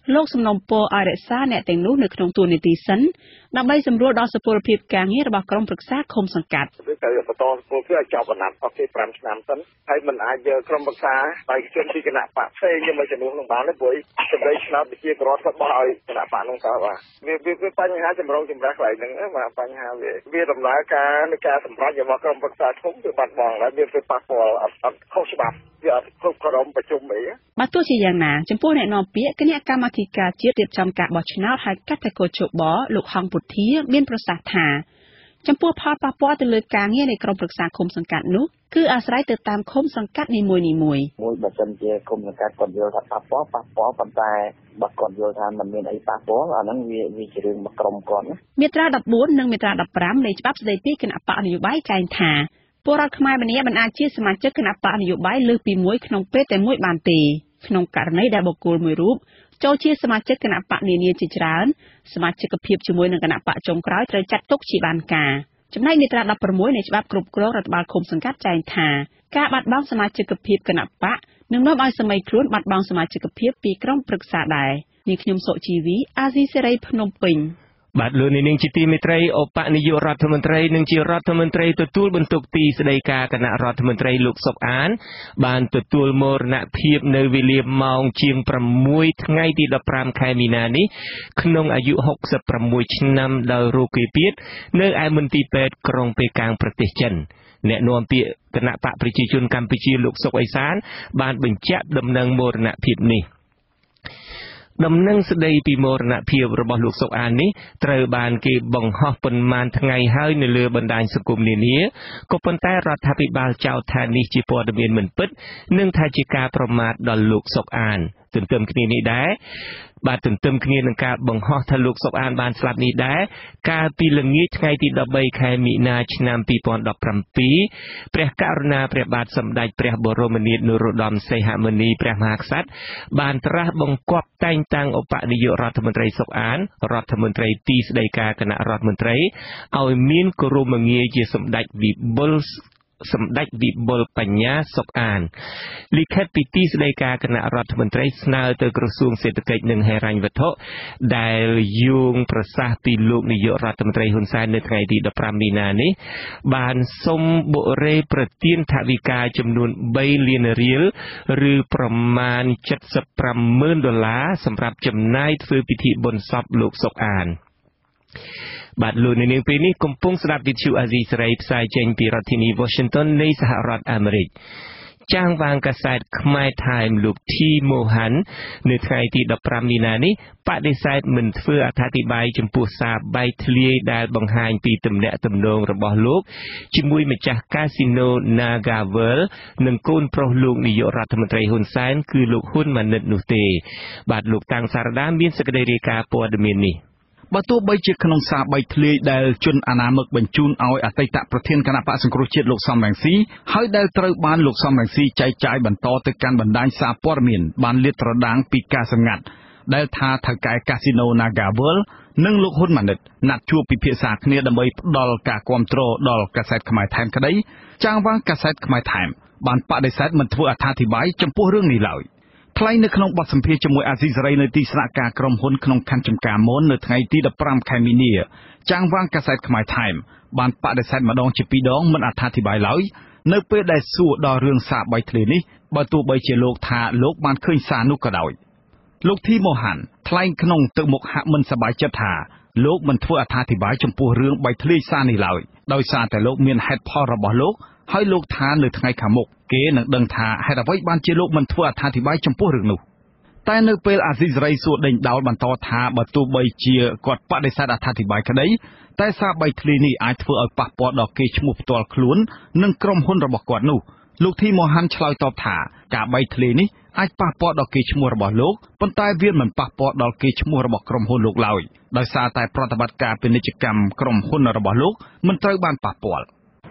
លោកសំណុំពរឲ្យរក្សាអ្នកទាំងនោះនៅក្នុងទួលនីតិសិនដើម្បីសម្រួលដល់សុពលភាពការងាររបស់ក្រុមប្រឹក្សាឃុំសង្កាត់គឺត្រូវបន្តសុពលភាពឲ្យចប់អាណត្តិអស់ពីfiveឆ្នាំសិនហើយមិនអាចយកក្រុមប្រឹក្សាដោយជនពីគណៈបកផ្សេងជាមួយចំនួនក្នុងបានទេព្រោះសម្ដីឆ្នោតវិជាក្ររដ្ឋគាត់បោះឲ្យគណៈបកនោះតើបាទវាវាបញ្ហាចម្រងចម្រាស់កន្លែងហ្នឹងបាទបញ្ហាវាវាដំណើរការនៃការសម្រេចរបស់ក្រុមប្រឹក្សាឃុំគឺបាត់បង់ហើយវាធ្វើប៉ះពាល់អត់អត់ខុសច្បាប់វាអត់គ្រប់ក្រុមប្រជុំអីបាទទោះជាយ៉ាងណាចំពោះអ្នកនាំពាក្យគណៈកម្មាធិការជាតិរៀបចំការបោះឆ្នោតហៅកាត់តែកោជបលោកហងពុធាមានប្រសាសន៍ថាចំពោះផលប៉ះពាល់ទៅលើការងារនៃក្រុមប្រឹក្សាឃុំសង្កាត់នោះគឺអាស្រ័យទៅតាមឃុំសង្កាត់នីមួយៗមួយបើសិនជាឃុំសង្កាត់គាត់យល់ថាប៉ះពាល់ប៉ះពាល់ប៉ុន្តែបើគាត់យល់ថាมันមានអីប៉ះពាល់អាហ្នឹងវាវាជារឿងមួយក្រុមគាត់ណាមាត្រាfourteenនិងមាត្រាfifteenនៃច្បាប់ស្តីពីគណៈបកនយោបាយចែងថាពលរដ្ឋខ្មែរម្នាក់មិនអាចជាសមាជិកគណៈបកនយោបាយលើសពីមួយក្នុងពេលតែមួយបានទេក្នុងករណីដែលបុគ្គលមួយរូបចូលជាសមាជិកគណៈបកនានាជាច្រើនសមាជិកភាពជាមួយនឹងគណៈបកចុងក្រោយត្រូវចាត់ទុកជាបានការចំណែកមាត្រាsixteenនៃច្បាប់គ្រប់គ្រងរដ្ឋបាលឃុំសង្កាត់ចែងថាការបាត់បង់សមាជិកភាពគណៈបកនឹងនាំឲ្យសមីខ្លួនបាត់បង់សមាជិកភាពពីក្រុមប្រឹក្សាដែរនាងខ្ញុំសុជីវីអាស៊ីសេរីភ្នំពេញបាទលោកនាងជាទីមេត្រីអបនាយករដ្ឋមន្ត្រីនិងជារដ្ឋមន្ត្រីទទួលបន្ទុកទីស្តីការគណៈរដ្ឋមន្ត្រីលោកសុកអានបានទទួលមរណភាពនៅវេលាម៉ោងជាងsixថ្ងៃទីfifteenខែមីនានេះក្នុងអាយុsixty-sixឆ្នាំដោយរោគគាពាធនៅឯមន្ទីរពេទ្យក្រុងប៉េកាំងប្រទេសចិនអ្នកនាំពាក្យគណៈបកប្រជាជនកម្ពុជាលោកសុកអេសានបានបញ្ជាក់ដំណឹងមរណភាពនេះដំណឹងស្ដីពីមរណភាពរបស់លោកសុកអាននេះត្រូវបានគេបង្ហោះប៉ុន្មានថ្ងៃហើយនៅលើបណ្ដាញសង្គមនានាក៏ប៉ុន្តែរដ្ឋាភិបាលចោទថានេះជាព័ត៌មានមិនពិតនិងថាជាការប្រមាថដល់លោកសុកអានទន្ទឹមគ្នានេះដែរបាទទន្ទឹមគ្នានឹងការបង្ហោះថាលោកសុកអានបានស្លាប់នេះដែរកាលពីល្ងាចថ្ងៃទីthirteenខែមីនាឆ្នាំtwo thousand seventeenព្រះករុណាព្រះបាទសម្ដេចព្រះបរមនាថនរោត្តមសីហមុនីព្រះមហាក្សត្របានត្រាស់បង្គាប់តែងតាំងឧបនាយករដ្ឋមន្ត្រីសុកអានរដ្ឋមន្ត្រីទីស្តីការគណៈរដ្ឋមន្ត្រីឲ្យមានគោរមងារជាសម្ដេចវិបុលសម្ដេចវិបុលបញ្ញាសុកអានលិខិតពីទីស្តីការគណៈរដ្ឋមន្ត្រីស្នើទៅក្រសួងសេដ្ឋកិច្ចនិងហិរញ្ញវត្ថុដែលយោងប្រសាសន៍ពីលោកនាយករដ្ឋមន្ត្រីហ៊ុនសែននៅថ្ងៃទីfifteenមីនានេះបានសុំបុរេប្រទានថវិកាចំនួនthreeលានរៀលឬប្រមាណseventy-fiveម៉ឺនដុល្លារសម្រាប់ចំណាយធ្វើពិធីបុណ្យសពលោកសុកអានបាទលោកនាងពេលនេះកំពុងស្ដាប់វិទ្យុអាស៊ីសេរីផ្សាយចេញពីរដ្ឋធានី Washington នៃសហរដ្ឋអាមេរិកចាងវាងកាសែត Khmer Time លោក T Mohan នៅថ្ងៃទីfifteenមីនានេះបដិសេធមិនធ្វើអត្ថាធិប្បាយចំពោះសារបែកធ្លាយដែលបង្ហាញពីទំនាក់ទំនងរបស់លោកជាមួយម្ចាស់កាស៊ីណូ Nagavel និងកូនប្រុសលោកនាយករដ្ឋមន្ត្រីហ៊ុនសែនគឺលោកហ៊ុនម៉ាណិតនោះទេបាទលោកតាំងសារដាមានសេចក្តីរាយការណ៍ព័ត៌មាននេះបើទោះបីជាក្នុងសារបែកធ្លាយដែលជនអាណាមឹកបញ្ជូនឲ្យអតីតប្រធានគណៈបក្សសង្គ្រោះជាតិលោកសំរងស៊ីហើយដែលត្រូវបានលោកសំរងស៊ីចែកចាយបន្តទៅកាន់បណ្ដាញសារព័ត៌មានបានលាតត្រដាងពីការសម្ងាត់ដែលថាថៅកែកាស៊ីណូ Nagavel និងលោកហ៊ុនម៉ាណិតណាត់ជួបពិភាក្សាគ្នាដើម្បីផ្ដល់ការគាំទ្រដល់កាសែតខ្មែរថែមក្តីចាងវាងកាសែតខ្មែរថែមបានបដិសេធមិនធ្វើអត្ថាធិប្បាយចំពោះរឿងនេះឡើយថ្លែងនៅក្នុងបទសម្ភាសន៍ជាមួយអាស៊ីសេរីនៅទីស្នាក់ការក្រុមហ៊ុនក្នុងខណ្ឌចំការមននៅថ្ងៃទីfifteenខែមីនាចាងវាងកាសែតខ្មែរថែមបានបដិសេធម្ដងជាពីរដងមិនអត្ថាធិប្បាយឡើយនៅពេលដែលសួរដល់រឿងសារបែកធ្លាយនេះបើទោះបីជាលោកថាលោកបានឃើញសារនោះក៏ដោយលោកធីម៉ូហានថ្លែងក្នុងទឹកមុខហាក់មិនសប្បាយចិត្តថាលោកមិនធ្វើអត្ថាធិប្បាយចំពោះរឿងបែកធ្លាយសារនេះឡើយដោយសារតែលោកមានហេតុផលរបស់លោកហើយលោកថានៅថ្ងៃខាងមុខគេនឹងដឹងថាហេតុអ្វីបានជាលោកមិនធ្វើអត្ថាធិប្បាយចំពោះរឿងនោះតែនៅពេលអាស៊ីសេរីសួរដេញដោលបន្តថាបើទោះបីជាគាត់បដិសេធអត្ថាធិប្បាយក្តីតែសារបែកធ្លាយនេះអាចធ្វើឲ្យប៉ះពាល់ដល់កេរ្តិ៍ឈ្មោះផ្ទាល់ខ្លួននិងក្រុមហ៊ុនរបស់គាត់នោះលោកធីម៉ូហាន់ឆ្លើយតបថាការបែកធ្លាយនេះអាចប៉ះពាល់ដល់កេរ្តិ៍ឈ្មោះរបស់លោកប៉ុន្តែវាមិនប៉ះពាល់ដល់កេរ្តិ៍ឈ្មោះរបស់ក្រុមហ៊ុនលោកឡើយដោយសារតែប្រតិបត្តិការពាណិជ្ជកម្មក្រុមហ៊ុនរបស់លោកមិនត្រូវបានប៉ះពាល់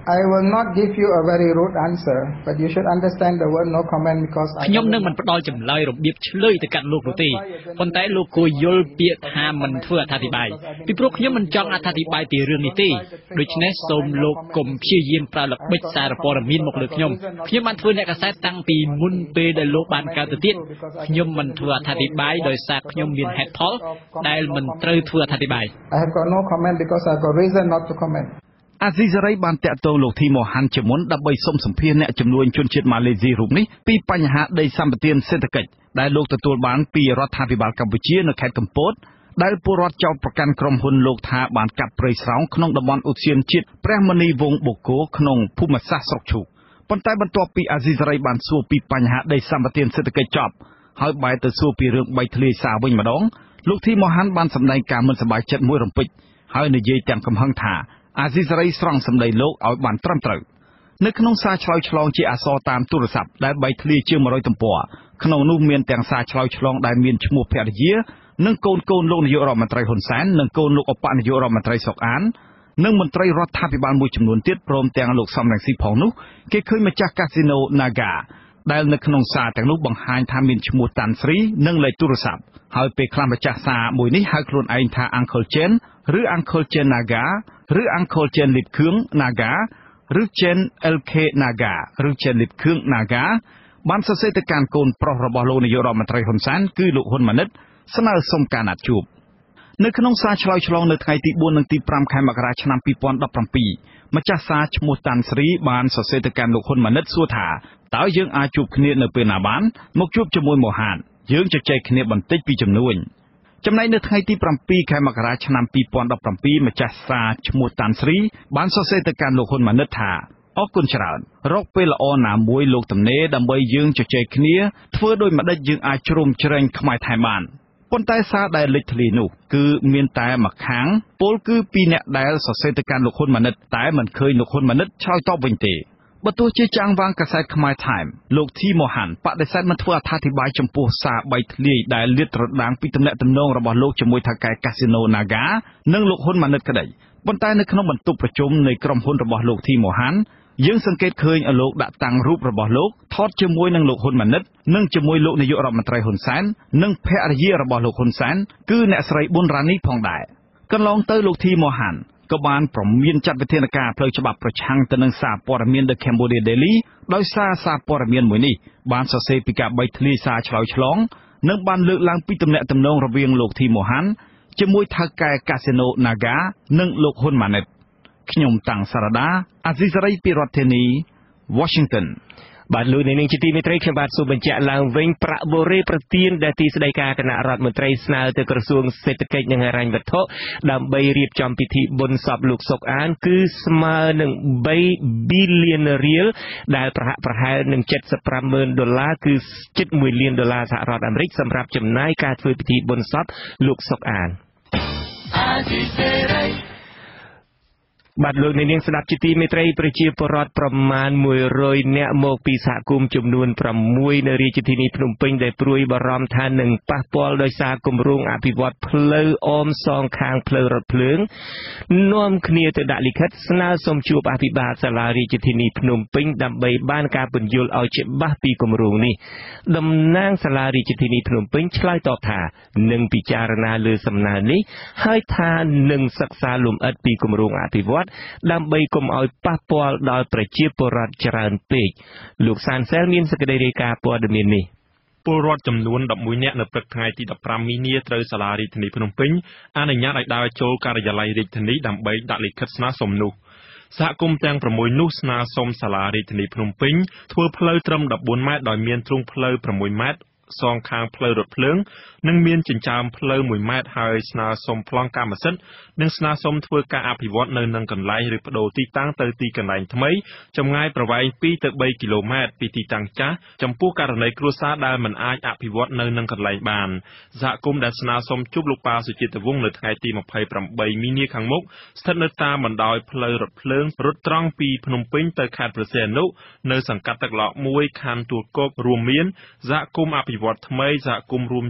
I will not give you a very rude answer, but you should understand the word no comment because I ខ្ញុំនឹងមិនផ្ដល់ចម្លើយរបៀបឆ្លើយទៅកាន់លោកនោះទេប៉ុន្តែលោកគួរយល់ពាក្យថាមិនធ្វើអត្ថាធិប្បាយពីព្រោះខ្ញុំមិនចង់អត្ថាធិប្បាយពីរឿងនេះទេដូច្នេះសូមលោកកុំព្យាយាមប្រើល្បិចសារព័ត៌មានមកលើខ្ញុំខ្ញុំបានធ្វើអ្នកកាសែតតាំងពីមុនពេលដែលលោកបានកើតទៅទៀតខ្ញុំមិនធ្វើអត្ថាធិប្បាយដោយសារខ្ញុំមានហេតុផលដែលមិនត្រូវធ្វើអត្ថាធិប្បាយ I have got no comment because I have got reason not to comment អាស៊ីសេរីបានតាក់ទងលោកធីម៉ូហាន់ជាមុនដើម្បីសុំសម្ភាសន៍អ្នកជំនួញជនជាតិម៉ាឡេស៊ីរូបនេះពីបញ្ហាដីសម្បត្តិសេដ្ឋកិច្ចដែលលោកទទួលបានពីរដ្ឋាភិបាលកម្ពុជានៅខេត្តកំពតដែលពលរដ្ឋចោទប្រកាន់ក្រុមហ៊ុនលោកថាបានកាប់ព្រៃស្រោងក្នុងតំបន់ឧទ្យានជាតិព្រះមនីវង្សបូកូក្នុងភូមិសាស្ត្រស្រុកឈូកប៉ុន្តែបន្ទាប់ពីអាស៊ីសេរីបានសួរពីបញ្ហាដីសម្បត្តិសេដ្ឋកិច្ចចប់ហើយបែរទៅសួរពីរឿងបៃធ្លាយសារវិញម្ដងលោកធីម៉ូហាន់បានសម្ដែងការមិនសប្បាយចិត្តមួយរំពេចហើយនិយាយទាំងកំហឹងថាអាស៊ីសេរីស្រង់សម្ដីលោកឲ្យបានត្រឹមត្រូវនៅក្នុងសារឆ្លើយឆ្លងជាអក្សរតាមទូរស័ព្ទដែលបៃធ្លាយជាងone hundredទំព័រក្នុងនោះមានទាំងសារឆ្លើយឆ្លងដែលមានឈ្មោះភរិយានិងកូនកូនលោកនាយករដ្ឋមន្ត្រីហ៊ុនសែននិងកូនលោកឧបនាយករដ្ឋមន្ត្រីសុកអាននិងមន្ត្រីរដ្ឋាភិបាលមួយចំនួនទៀតព្រមទាំងលោកសំរងស៊ីផងនោះគេឃើញម្ចាស់កាស៊ីណូ Naga ដែលនៅក្នុងសារទាំងនោះបង្ហាញថាមានឈ្មោះតាន់ស្រីនិងលេខទូរស័ព្ទហើយពេលខ្លះម្ចាស់សារមួយនេះហៅខ្លួនឯងថា Uncle Chen ឬ Uncle Chen Naga ឬ Uncle Chen Lip Khương Naga ឬ Chen អេល ខេ Naga ឬ Chen Lip Khương Naga បានសរសេរទៅកាន់កូនប្រុសរបស់លោកនាយករដ្ឋមន្ត្រីហ៊ុនសែនគឺលោកហ៊ុនម៉ាណិតស្នើសុំការណាត់ជួបនៅក្នុងសារឆ្លើយឆ្លងនៅថ្ងៃទីfourនិងទីfiveខែមករាឆ្នាំtwo thousand seventeenម្ចាស់សារឈ្មោះតាន់ស្រីបានសរសេរទៅកាន់លោកហ៊ុនម៉ាណិតសួរថាតើយើងអាចជួបគ្នានៅពេលណាបានមកជួបជាមួយម៉ូហានយើងជជែកគ្នាបន្តិចពីជំនួញចំណែកនៅថ្ងៃទីsevenខែមករាឆ្នាំtwo thousand seventeenម្ចាស់សារឈ្មោះតាន់ស្រីបានសរសេរទៅកាន់លោកហ៊ុនម៉ាណិតថាអរគុណច្រើនរកពេលល្អណាមួយលោកទំនេរដើម្បីយើងជជែកគ្នាធ្វើដោយម្ដេចយើងអាចជ្រុំជ្រែងខ្មែរថៃបានប៉ុន្តែសារដែលលេចធ្លាយនោះគឺមានតែម្ខាងពលគឺពីរអ្នកដែលសរសេរទៅកាន់លោកហ៊ុនម៉ាណិតតែមិនឃើញលោកហ៊ុនម៉ាណិតឆ្លើយតបវិញទេបើទោះជាចាងវាងកាសែតខ្មែរថៃមលោកធីម៉ូហាន់បដិសេធមិនធ្វើអត្ថាធិប្បាយចំពោះសារបីធ្លាយដែលលាតត្រដាងពីទំនាក់ទំនងរបស់លោកជាមួយថៅកែកាស៊ីណូ Naga និងលោកហ៊ុនម៉ាណិតក្តីប៉ុន្តែនៅក្នុងបន្ទប់ប្រជុំនៃក្រុមហ៊ុនរបស់លោកធីម៉ូហាន់យើងសង្កេតឃើញឲ្យលោកដាក់តាំងរូបរបស់លោកថតជាមួយនឹងលោកហ៊ុនម៉ាណិតនិងជាមួយលោកនាយករដ្ឋមន្ត្រីហ៊ុនសែននិងភរិយារបស់លោកហ៊ុនសែនគឺអ្នកស្រីប៊ុនរ៉ានីផងដែរកន្លងទៅលោកធីម៉ូហាន់ក៏បានប្រមានចាត់វិធានការផ្លូវច្បាប់ប្រឆាំងទៅនឹងសារព័ត៌មាន The Cambodia Daily ដោយសារសារព័ត៌មានមួយនេះបានសរសេរពីការបីធ្លាយសារឆ្លើយឆ្លងនិងបានលើកឡើងពីទំនាក់ទំនងរវាងលោកធីម៉ូហាន់ជាមួយថៅកែកាស៊ីណូ Naga និងលោកហ៊ុនម៉ាណិតខ្ញុំតាំងសារដាអាស៊ីសេរីពីរដ្ឋធានី Washington បាទលោកនាងជាទីមេត្រីខ្ញុំបាទសូមបញ្ជាក់ឡើងវិញប្រាក់បូរ៉េប្រទានដែលទីស្តីការគណៈរដ្ឋមន្ត្រីស្នើទៅក្រសួងសេដ្ឋកិច្ចនិងហិរញ្ញវត្ថុដើម្បីរៀបចំពិធីបុណ្យសពលោកសុកអានគឺស្មើនឹងthree billionរៀលដែលប្រហាក់ប្រហែលនឹងseventy-five thousandដុល្លារគឺជិតoneលានដុល្លារសហរដ្ឋអាមេរិកសម្រាប់ចំណាយការធ្វើពិធីបុណ្យសពលោកសុកអានអាស៊ីសេរីបាទលោកនាងស្ដាប់ជាទីមេត្រីប្រជាពលរដ្ឋប្រមាណone hundredនាក់មកពីសហគមន៍ចំនួនsixនៅរាជធានីភ្នំពេញដែលព្រួយបារម្ភថានឹងប៉ះពាល់ដោយសារគម្រោងអភិវឌ្ឍផ្លូវអមសងខាងផ្លូវរថភ្លើងនាំគ្នាទៅដាក់លិខិតស្នើសុំជួបអភិបាលសាលារាជធានីភ្នំពេញដើម្បីបានការពន្យល់ឲ្យច្បាស់ពីគម្រោងនេះតំណាងសាលារាជធានីភ្នំពេញឆ្លើយតបថានឹងពិចារណាលើសំណើនេះហើយថានឹងសិក្សាលម្អិតពីគម្រោងអភិវឌ្ឍដើម្បីកុំឲ្យប៉ះពាល់ដល់ប្រជាពលរដ្ឋច្រើនពេកលោកសានសែលមានសេចក្តីរាយការណ៍ព័ត៌មាននេះពលរដ្ឋចំនួនelevenនាក់នៅព្រឹកថ្ងៃទីfifteenមីនាត្រូវសាលារាជធានីភ្នំពេញអនុញ្ញាតឲ្យដើរចូលការិយាល័យរាជធានីដើម្បីដាក់លិខិតស្នើសុំនោះសហគមន៍ទាំងsixនោះស្នើសុំសាលារាជធានីភ្នំពេញធ្វើផ្លូវត្រឹមfourteenម៉ែត្រដោយមានទ្រុងផ្លូវsixម៉ែត្រសងខាងផ្លូវរថភ្លើងនិងមានចិញ្ចើមផ្លូវoneម៉ែត្រហើយស្នើសុំប្លង់កម្មសិទ្ធិនិងស្នើសុំធ្វើការអភិវឌ្ឍនៅនឹងកន្លែងឬបដូរទីតាំងទៅទីកន្លែងថ្មីចម្ងាយប្រវែងtwo to threeគីឡូម៉ែត្រពីទីតាំងចាស់ចំពោះករណីគ្រួសារដែលមិនអាចអភិវឌ្ឍនៅនឹងកន្លែងបានសហគមន៍ដែលស្នើសុំជួបលោកប៉ាសុជាតិវង្សនៅថ្ងៃទីtwenty-eightមីនាខាងមុខស្ថិតនៅតាមបណ្ដោយផ្លូវរថភ្លើងរត់ត្រង់ពីភ្នំពេញទៅខេត្តព្រះសីហនុនៅសង្កាត់ទឹកឡោកoneខណ្ឌទួលគោករួមមានសហគមន៍អភិវឌ្ឍថ្មីសហគមន៍រួមចិត្តតែ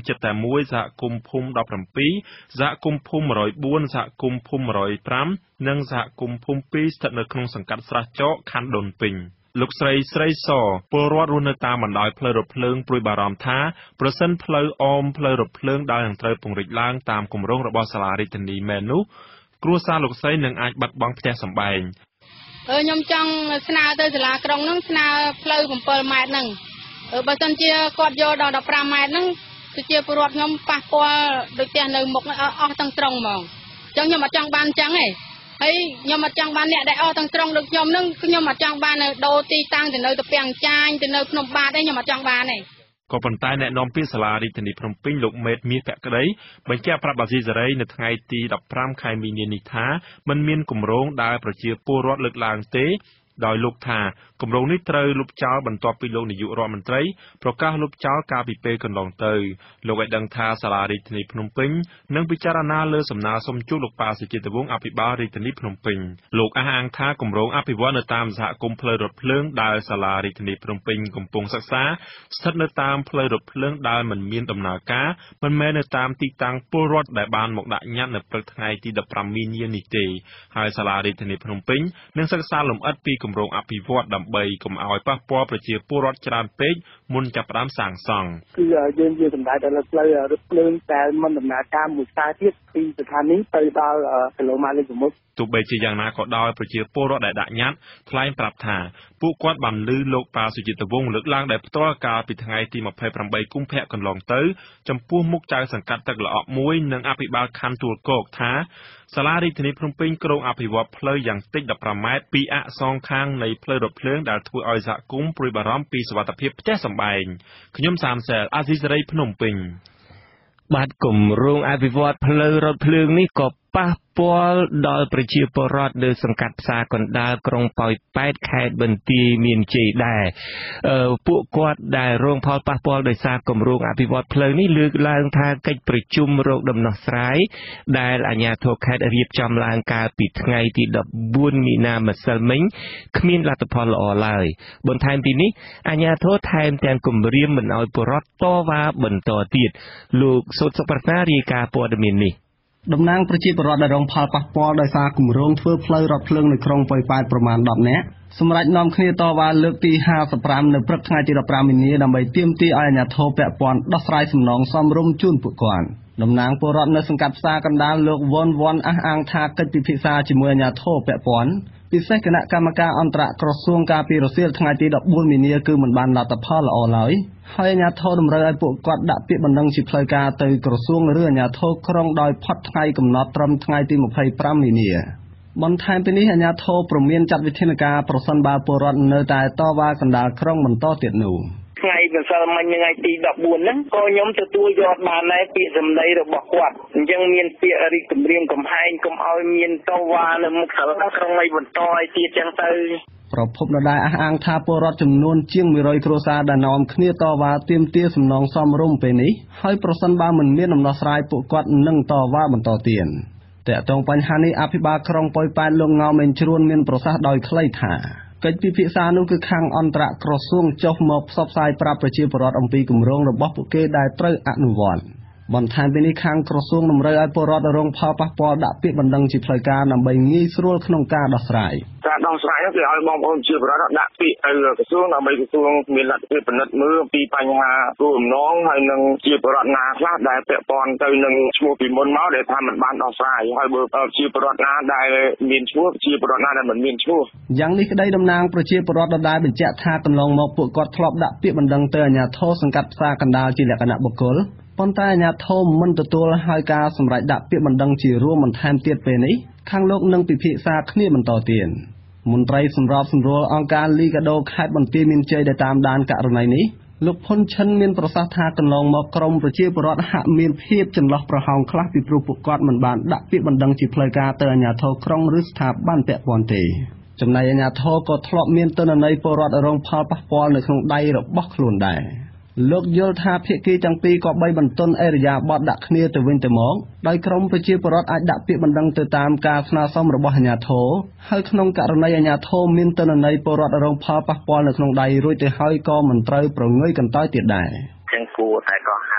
មួយសហគមន៍ភូមិដប់ប្រាំពីរសហគមន៍ភូមិមួយរយបួនសហគមន៍ភូមិមួយរយប្រាំនិងសហគមន៍ភូមិពីរស្ថិតនៅក្នុងសង្កាត់ស្រះចកខណ្ឌដូនពេញលោកស្រីស្រីសពលរដ្ឋរស់នៅតាមបណ្ដោយផ្លូវរថភ្លើងព្រួយបារម្ភថាប្រសិនផ្លូវអមផ្លូវរថភ្លើងដែលនឹងត្រូវពង្រីកឡើងតាមគម្រោងរបស់សាលារាជធានីមែននោះគ្រួសារលោកស្រីនឹងអាចបាត់បង់ផ្ទះសម្បែងខ្ញុំចង់ស្នើទៅសាលាក្រុងហ្នឹងស្នើផ្លូវbảyម៉ែត្រហ្នឹងបើសិនជាគាត់យកដល់십៥ម៉ែត្រហ្នឹងគឺជាពលរដ្ឋខ្ញុំប៉ះពាល់ដូចផ្ទះនៅមុខអស់ទាំងស្រុងហ្មងអញ្ចឹងខ្ញុំអត់ចង់បានអញ្ចឹងទេហើយខ្ញុំអត់ចង់បានអ្នកដែលអស់ទាំងស្រុងដូចខ្ញុំហ្នឹងខ្ញុំអត់ចង់បាននៅដូរទីតាំងទៅនៅតាពាំងចាញទៅនៅភ្នំបាទទេខ្ញុំអត់ចង់បានទេក៏ប៉ុន្តែអ្នកនាំពាក្យសាលារាជធានីភ្នំពេញលោកមេតមាសភក្តីបញ្ជាក់ប្រាប់អាស៊ីសេរីនៅថ្ងៃទីដប់ប្រាំខែមីនានេះថាមិនមានគម្រោងដែលប្រជាពលរដ្ឋលើកឡើងទេដោយលោកថាគម្រោងនេះត្រូវលុបចោលបន្ទាប់ពីលោកនាយករដ្ឋមន្ត្រីប្រកាសលុបចោលកាលពីពេលកន្លងទៅលោកឲ្យដឹងថាសាលារាជធានីភ្នំពេញនឹងពិចារណាលើសំណើសុំជួបលោកប៉ាសុជាតិវង្សអភិបាលរាជធានីភ្នំពេញលោកអះអាងថាគម្រោងអភិវឌ្ឍនៅតាមសហគមន៍ផ្លូវរថភ្លើងដែលសាលារាជធានីភ្នំពេញកំពុងសិក្សាស្ថិតនៅតាមផ្លូវរថភ្លើងដែលមិនមានដំណើរការមិនមែននៅតាមទីតាំងពលរដ្ឋដែលបានមកដាក់ញត្តិនៅព្រឹកថ្ងៃទីដប់ប្រាំមីនានេះទេហើយសាលារាជធានីភ្នំពេញនឹងសិក្សាលម្អិតពីគម្រោងអភិវឌ្ឍដើម្បីកុំឲ្យប៉ះពាល់ប្រជាពលរដ្ឋច្រើនពេកមុនចាប់ផ្ដើមសាងសង់គឺយើងជាសម្ដេចដល់ផ្លូវរថភ្លើងតែមិនដំណើរការមួយខ្សែទៀតពីស្ថានីយ៍ទៅដល់គីឡូម៉ែត្រលេខមុខទោះបីជាយ៉ាងណាក៏ដោយប្រជាពលរដ្ឋដែលដាក់ញត្តិថ្លែងប្រាប់ថាពួកគាត់បានឮលោកប៉ាសុជាតិវង្សលើកឡើងដែលផ្ទាល់កាលពីថ្ងៃទីម្ភៃប្រាំបីកុម្ភៈកន្លងទៅចំពោះមុខចៅសង្កាត់ទឹកល្អក់មួយនិងអភិបាលខណ្ឌទួលគោកថាសាលារាជធានីភ្នំពេញក្រុងអភិវឌ្ឍផ្លូវយ៉ាងតិចដប់ប្រាំម៉ែត្រពីអសងខាងនៃផ្លូវរថភ្លើងដែលធ្វើឲ្យសហគមន៍ព្រួយបារម្ភពីសុវត្ថិភាពផ្ទះសម្បែងខ្ញុំសាមសែលអាស៊ីសេរីភ្នំពេញបាទគម្រោងអភិវឌ្ឍផ្លូវរថភ្លើងនេះក៏ប៉ះពាល់ដល់ប្រជាពលរដ្ឋនៅសង្កាត់ផ្សារកណ្ដាលក្រុងប៉ោយប៉ែតខេត្តបន្ទាយមានជ័យដែរពួកគាត់ដែលរងផលប៉ះពាល់ដោយសារគម្រោងអភិវឌ្ឍផ្លូវនេះលើកឡើងថាកិច្ចប្រជុំរកដំណោះស្រាយដែលអាជ្ញាធរខេត្តរៀបចំឡើងកាលពីថ្ងៃទីដប់បួនមីនាម្សិលមិញគ្មានលទ្ធផលល្អឡើយបន្ថែមពីនេះអាជ្ញាធរថែមទាំងគម្រាមមិនឲ្យពលរដ្ឋតវ៉ាបន្តទៀតលោកសុតសុប្រាថ្នារាយការណ៍ព័ត៌មាននេះតំណាងប្រជាពលរដ្ឋដែលរងផលប៉ះពាល់ដោយសារគម្រោងធ្វើផ្លូវរថភ្លើងនៅក្រុងប៉ោយប៉ែតប្រមាណដប់នាក់សម្រាប់នាំគ្នាតវ៉ាលើកទីហាសិបប្រាំនៅព្រឹកថ្ងៃទីដប់ប្រាំមីនាដើម្បីទាមទារឲ្យអាជ្ញាធរពាក់ព័ន្ធដោះស្រាយសំណងសមរម្យជូនពួកគាត់តំណាងពលរដ្ឋនៅសង្កាត់ផ្សារកណ្ដាលលោកវ៉ុនវ៉ុនអះអាងថាកិច្ចពិភាក្សាជាមួយអាជ្ញាធរពាក់ព័ន្ធពិសេសគណៈកម្មការអន្តរក្រសួងការពីរសៀលថ្ងៃទីដប់បួនមីនាគឺមិនបានលទ្ធផលល្អឡើយហើយអាជ្ញាធរតម្រូវឲ្យពួកគាត់ដាក់ពាក្យបណ្ដឹងជាផ្លូវការទៅក្រសួងឬអាជ្ញាធរក្រុងដោយផុតថ្ងៃកំណត់ត្រឹមថ្ងៃទីម្ភៃប្រាំមីនាបន្ថែមពីនេះអាជ្ញាធរព្រមានចាត់វិធានការប្រសិនបើពលរដ្ឋនៅតែតវ៉ាកណ្ដាលក្រុងបន្តទៀតនោះថ្ងៃម្សិលមិញថ្ងៃទីដប់បួនហ្នឹងក៏ខ្ញុំទទួលយកបានដែរពាក្យសម្ដីរបស់គាត់អញ្ចឹងមានពាក្យរីកគម្រាមកំហែងកុំឲ្យមានតវ៉ានៅមុខសាលាក្រុងឲ្យបន្តឲ្យទៀតចឹងទៅប្រភពនរដែរអះអាងថាពលរដ្ឋចំនួនជាងមួយរយគ្រួសារដែលនាំគ្នាតវ៉ាទាមទារសំណងសមរម្យពេលនេះហើយប្រសិនបើមិនមានដំណោះស្រាយពួកគាត់នឹងតវ៉ាបន្តទៀតតែតងបញ្ហានេះអភិបាលក្រុងប៉ោយប៉ែតលោកងៅមេងជ្រួនមានប្រសាសន៍ដោយខ្លីថាកិច្ចពិភាក្សានោះគឺខាងអន្តរក្រសួងចុះមកផ្សព្វផ្សាយប្រាប់ប្រជាពលរដ្ឋអំពីគម្រោងរបស់ពួកគេដែលត្រូវអនុវត្តបន្ថែមពីនេះខាងក្រសួងតម្រូវឲ្យពលរដ្ឋរងផលប៉ះពាល់ដាក់ពាក្យបណ្ដឹងជាផ្លូវការដើម្បីងាយស្រួលក្នុងការដោះស្រាយការដោះស្រាយនោះគឺឲ្យបងប្អូនជាពលរដ្ឋដាក់ពាក្យទៅក្រសួងដើម្បីក្រសួងមានលទ្ធភាពពិនិត្យមើលពីបញ្ហាគោលបំណងហើយនឹងជាពលរដ្ឋណាខ្លះដែលពាក់ព័ន្ធទៅនឹងឈ្មោះពីមុនមកដែលថាមិនបានដោះស្រាយហើយបើជាពលរដ្ឋណាដែលមានឈ្មោះជាពលរដ្ឋណាដែលមិនមានឈ្មោះយ៉ាងនេះក្តីតំណាងប្រជាពលរដ្ឋដែលបញ្ជាក់ថាកន្លងមកពួកគាត់ធ្លាប់ដាក់ពាក្យបណ្ដឹងទៅអាជ្ញាធរសង្កាត់ផ្សារកណ្ដាលជាលក្ខណៈបុគ្គលប៉ុន្តែអាជ្ញាធរមិនទទួលឲ្យការសម្រេចដាក់ពាក្យបណ្ដឹងជារួមបន្ថែមទៀតពេលនេះខាងលោកនឹងពិភាក្សាគ្នាបន្តទៀតមន្ត្រីសម្របសម្រួលអង្គការលីកាដូខេត្តបន្ទាយមានជ័យដែលតាមដានករណីនេះលោកផុនឈិនមានប្រសាសន៍ថាកន្លងមកក្រមប្រជាពលរដ្ឋហាក់មានភាពចន្លោះប្រហោងខ្លះពីព្រោះពួកគាត់មិនបានដាក់ពាក្យបណ្ដឹងជាផ្លូវការទៅអាជ្ញាធរក្រុងឬស្ថាប័នពាក់ព័ន្ធទេចំណែកអាជ្ញាធរក៏ធ្លាប់មានទិន្នន័យពលរដ្ឋរងផលប៉ះពាល់នៅក្នុងដៃរបស់ខ្លួនដែរលោកយល់ថាភាគីទាំងពីរក៏បីបន្ទន់អេរយាប័តដាក់គ្នាទៅវិញទៅមកដោយក្រមប្រជាពលរដ្ឋអាចដាក់ពាក្យបណ្ដឹងទៅតាមការស្នើសុំរបស់អាជ្ញាធរហើយក្នុងករណីអាជ្ញាធរមានទិន្នន័យពលរដ្ឋរងផលប៉ះពាល់នៅក្នុងដៃរួចទៅហើយក៏មិនត្រូវប្រងើយកន្តើយទៀតដែរចឹងគួរតែក៏ហៅ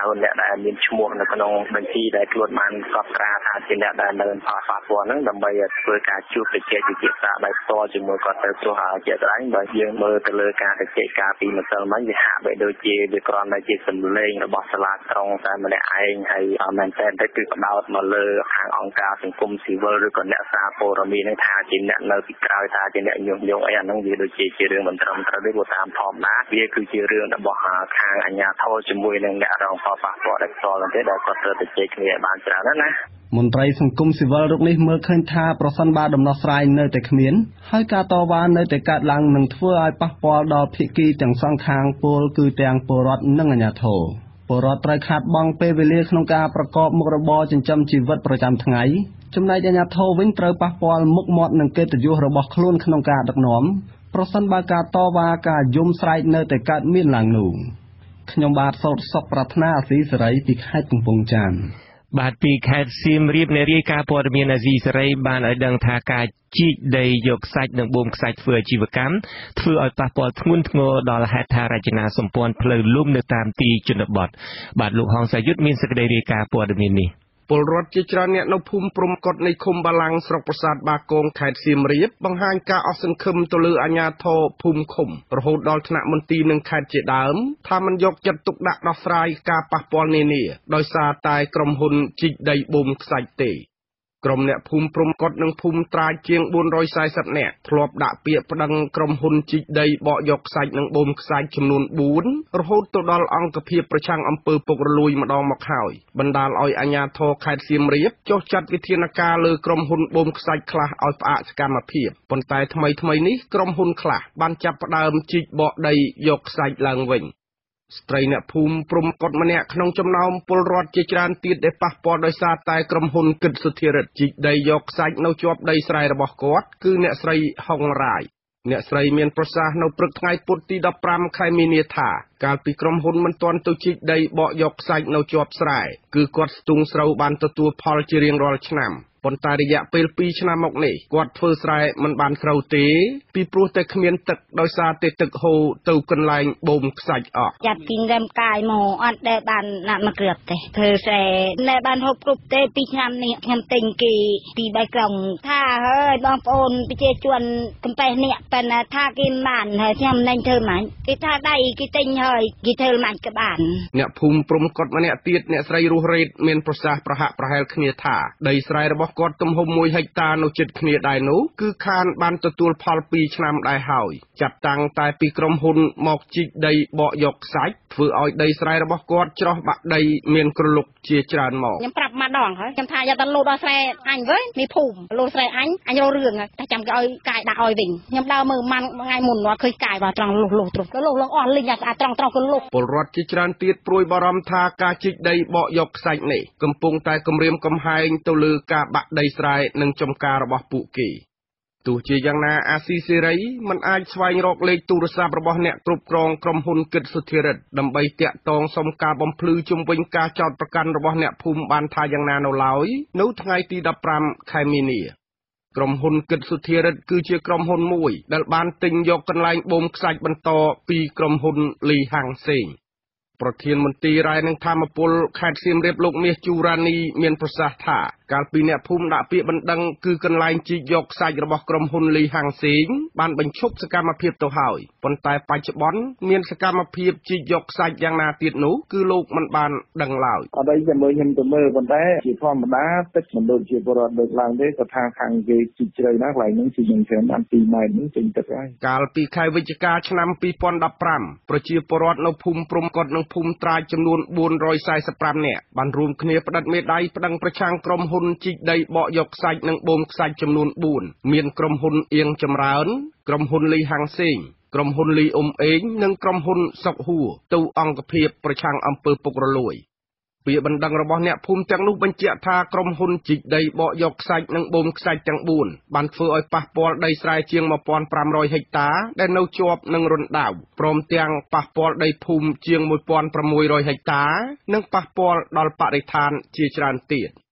អ្នកដែលមានឈ្មោះនៅក្នុងបញ្ជីដែលខ្លួនបានកត់ត្រាថាជាអ្នកដែលនៅផលប៉ះពាល់ហ្នឹងដើម្បីធ្វើការជួបជជែកវិភាគសាដោយផ្ទាល់ជាមួយគាត់ទៅព្រោះជាក់ស្ដែងបើយើងមើលទៅលើការជជែកការពីម្សិលមិញវាហាក់បីដូចជាវាគ្រាន់តែជាសម្លេងរបស់សាលាក្រុងតែម្នាក់ឯងហើយមែនតើទៅគឺផ្ដោតមកលើខាងអង្គការសង្គមស៊ីវិលឬក៏អ្នកសារព័ត៌មានហ្នឹងថាជាអ្នកនៅពីក្រោយថាជាអ្នកញុះញង់អីអាហ្នឹងវាដូចជាជារឿងមិនត្រឹមត្រូវទេព្រោះតាមធម្មតាវាគឺជារឿងរបស់ខាងអាជ្ញាធរជាមួយនឹងអ្នករងផលប៉ះពាល់ដោយផ្ទាល់ទេដែលគាត់ត្រូវទៅជែកគ្នាបានច្រើនណាស់មន្ត្រីសង្គមស៊ីវិលរូបនេះមើលឃើញថាប្រសិនបើដំណោះស្រាយនៅតែគ្មានហើយការតវ៉ានៅតែកើតឡើងនឹងធ្វើឲ្យប៉ះពាល់ដល់ភាគីទាំងសងខាងពលគឺទាំងពលរដ្ឋនិងអាជ្ញាធរពលរដ្ឋត្រូវខាតបង់ពេលវេលាក្នុងការប្រកបមុខរបរចិញ្ចឹមជីវិតប្រចាំថ្ងៃចំណែកអាជ្ញាធរវិញត្រូវប៉ះពាល់មុខមាត់និងកិត្តិយសរបស់ខ្លួនក្នុងការដឹកនាំប្រសិនបើការតវ៉ាការយំស្រែកនៅតែកើតមានឡើងនោះខ្ញុំបាទសោតសុខប្រាថ្នាអាស៊ីសេរីពីខេត្តកំពង់ចាមបាទពីខេត្តសៀមរាបអ្នករាយការណ៍ព័ត៌មានអាស៊ីសេរីបានឲ្យដឹងថាការជីកដីយកខ្សាច់និងបូមខ្សាច់ធ្វើអាជីវកម្មធ្វើឲ្យប៉ះពាល់ធ្ងន់ធ្ងរដល់ហេដ្ឋារចនាសម្ព័ន្ធផ្លូវលំនៅតាមទីជនបទបាទលោកហងសាយុទ្ធមានសេចក្តីរាយការណ៍ព័ត៌មាននេះពលរដ្ឋជាច្រើនអ្នកនៅភូមិព្រំកុដនៃឃុំបាឡាំងស្រុកប្រាសាទបាគងខេត្តសៀមរាបបង្ហាញការអស់សង្ឃឹមទៅលើអាជ្ញាធរភូមិឃុំរហូតដល់ថ្នាក់មន្ទីរនិងខេត្តជាដើមថាមិនយកចិត្តទុកដាក់ដោះស្រាយការប៉ះពាល់នានាដោយសារតែក្រុមហ៊ុនជីកដីបូមខ្សាច់ទេក្រុមអ្នកភូមិព្រំកុដនិងភូមិត្រាចជាងបួនរយสี่สิบនាក់ធ្លាប់ដាក់ពាក្យប្តឹងក្រុមហ៊ុនជីកដីបកយកខ្សាច់និងបូមខ្សាច់ចំនួនបួនរហូតទៅដល់អង្គភាពប្រឆាំងអំពើពុករលួយម្ដងមកហើយបណ្ដាលឲ្យអាជ្ញាធរខេត្តសៀមរាបចុះចាត់វិធានការលើក្រុមហ៊ុនបូមខ្សាច់ខ្លះឲ្យផ្អាកសកម្មភាពប៉ុន្តែថ្មីថ្មីនេះក្រុមហ៊ុនខ្លះបានចាប់ផ្ដើមជីកបកដីយកខ្សាច់ឡើងវិញស្ត្រីអ្នកភូមិព្រំកុតម្នាក់ក្នុងចំណោមពលរដ្ឋជាច្រើនទៀតដែលប៉ះពាល់ដោយសារតែក្រុមហ៊ុនគិតសុធិរិទ្ធជីកដីយកខ្សាច់នៅជាប់ដីស្រែរបស់គាត់គឺអ្នកស្រីហុងរាយអ្នកស្រីមានប្រសាសន៍នៅព្រឹកថ្ងៃពុធទីដប់ប្រាំខែមីនាថាកាលពីក្រុមហ៊ុនមិនទាន់ទៅជីកដីបកយកខ្សាច់នៅជាប់ស្រែគឺគាត់ស្ទូងស្រូវបានទទួលផលជារៀងរាល់ឆ្នាំប៉ុន្តែរយៈពេលពីរឆ្នាំមកនេះគាត់ធ្វើស្រែមិនបានស្រូវទេពីព្រោះតែគ្មានទឹកដោយសារតែទឹកហូរទៅកន្លែងបូមខ្សាច់អស់ចាប់គីងរំកាយមកអត់ដែលបានណាត់មកគ្រឿបទេធ្វើស្រែដែលបានហូបគ្រប់ទេពីរឆ្នាំនេះខ្ញុំទិញគេពីបៃក្រុងថាហើយបងប្អូនប្រជាជនកំពែនេះប៉ុន្តែថាគេបានហើយខ្ញុំនឹងធ្វើមិនគេថាដៃគេទិញហើយគេធ្វើមិនក៏បានអ្នកភូមិព្រំកុដម្នាក់ទៀតអ្នកស្រីរស់រ៉េតមានប្រសាសន៍ប្រហាក់ប្រហែលគ្នាថាដីស្រែរបស់គាត់ទំហំមួយហិកតានៅជិតគ្នាដែរនោះគឺខានបានទទួលផលពីរឆ្នាំដែរហើយចាប់តាំងតែពីក្រុមហ៊ុនមកជីកដីបកយកខ្សាច់ធ្វើឲ្យដីស្រែរបស់គាត់ច្រោះបាក់ដីមានក្រឡុកជាច្រើនមកខ្ញុំប្រាប់ម្ដងហើយខ្ញុំថាយកទៅលោដល់ស្រែអញវិញនេះភូមិលោស្រែអញអញរករឿងតែចាំគេឲ្យកាយដាក់ឲ្យវិញខ្ញុំដើរមើលម៉ាន់ថ្ងៃមុនគាត់ឃើញកាយបាទត្រង់លុះលុះត្រង់លុះលងអស់លិញអាត្រង់ត្រង់ក៏លុះពលរដ្ឋជាច្រើនទៀតព្រួយបារម្ភថាការជីកដីបកយកខ្សាច់នេះកំពុងតែគំរាមកំហែងទៅលើការបាក់ដីស្រែនិងចំការរបស់ពួកគេទោះជាយ៉ាងណាអាស៊ីសេរីមិនអាចស្វែងរកលេខទូរស័ព្ទរបស់អ្នកគ្រប់គ្រងក្រុមហ៊ុនគិតសុធិរិទ្ធដើម្បីតាក់ទងសុំការបំភ្លឺជុំវិញការចោទប្រកាន់របស់អ្នកភូមិបានថាយ៉ាងណានៅឡើយនៅថ្ងៃទីដប់ប្រាំខែមីនាក្រុមហ៊ុនគិតសុធិរិទ្ធគឺជាក្រុមហ៊ុនមួយដែលបានទិញយកកន្លែងបូមខ្សាច់បន្តពីក្រុមហ៊ុនលីហាំងសេងប្រធានមន្ត្រីរាយនឹងធម្មពលខេត្តសៀមរាបលោកមាសជូរ៉ានីមានប្រសាសន៍ថាកាលពីអ្នកភូមិដាក់ពាក្យបណ្ដឹងគឺកន្លែងជីកយកខ្សាច់របស់ក្រុមហ៊ុនលីហាំងសេងបានបញ្ឈប់សកម្មភាពទៅហើយប៉ុន្តែបច្ចុប្បន្នមានសកម្មភាពជីកយកខ្សាច់យ៉ាងណាទៀតនោះគឺលោកមិនបានដឹងឡើយអត់អីជាមួយខ្ញុំទៅមើលប៉ុន្តែជាធម្មតាទឹកមិនដូចជាពលរដ្ឋលើកឡើងទេគាត់ថាខាងគេជីកជ្រៅណាស់កន្លែងហ្នឹងជីកនឹងច្រើនបានពីរម៉ែត្រហ្នឹងចេញទឹកហើយកាលពីខែវិច្ឆិកាឆ្នាំពីរពាន់ដប់ប្រាំប្រជាពលរដ្ឋនៅភូមិព្រំកុដនិងភូមិត្រាចចំនួនបួនរយสี่สิบห้าនាក់បានរួមគ្នាផ្តិតមេដាយប្តឹងប្រឆាំងក្រុមហ៊ុនជីកដីបកយកខ្សាច់និងបូមខ្សាច់ចំនួនបួនមានក្រុមហ៊ុនអៀងចម្រើនក្រុមហ៊ុនលីហាំងសេងក្រុមហ៊ុនលីអ៊ុំអេងនិងក្រុមហ៊ុនសុកហួរទៅអង្គភាពប្រឆាំងអំពើពុករលួយពាក្យបណ្ដឹងរបស់អ្នកភូមិទាំងនោះបញ្ជាក់ថាក្រុមហ៊ុនជីកដីបកយកខ្សាច់និងបូមខ្សាច់ទាំងបួនបានធ្វើឲ្យប៉ះពាល់ដីស្រែជាងmột nghìn năm trămហិកតាដែលនៅជាប់នឹងរណ្ដៅព្រមទាំងប៉ះពាល់ដីភូមិជាងmột nghìn sáu trămហិកតានិងប៉ះពាល់ដល់បរិស្ថានជាច្រើនទៀត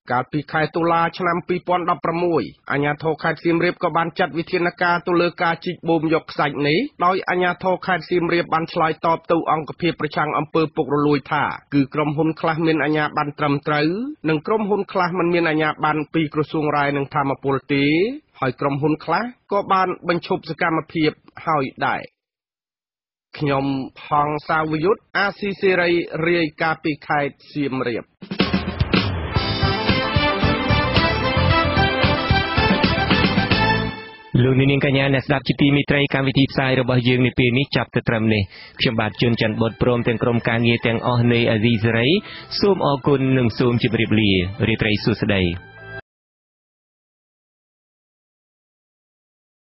កាលពីខែតុលាឆ្នាំពីរពាន់ដប់ប្រាំមួយអាជ្ញាធរខេត្តសៀមរាបក៏បានចាត់វិធានការទៅលើការជីកបូមយកខ្សាច់នេះដោយអាជ្ញាធរខេត្តសៀមរាបបានឆ្លើយតបទៅអង្គភាពប្រឆាំងអំពើពុករលួយថាគឺក្រុមហ៊ុនខ្លះមានអាជ្ញាប័ណ្ណត្រឹមត្រូវនិងក្រុមហ៊ុនខ្លះមិនមានអាជ្ញាប័ណ្ណពីក្រសួងរាយនឹងធម្មពលទេហើយក្រុមហ៊ុនខ្លះក៏បានបញ្ឈប់សកម្មភាពហើយដែរខ្ញុំផងសាវយុទ្ធអាស៊ីសេរីរាយការណ៍ពីខេត្តសៀមរាបលោកនាងកញ្ញាអ្នកស្ដាប់ជាទីមេត្រីកម្មវិធីផ្សាយរបស់យើងនាពេលនេះចាប់ទៅត្រឹមនេះខ្ញុំបាទជួនច័ន្ទបុតព្រមទាំងក្រុមការងារទាំងអស់នៃអាស៊ីសេរីសូមអរគុណនិងសូមជម្រាបលារីត្រីសួស្តី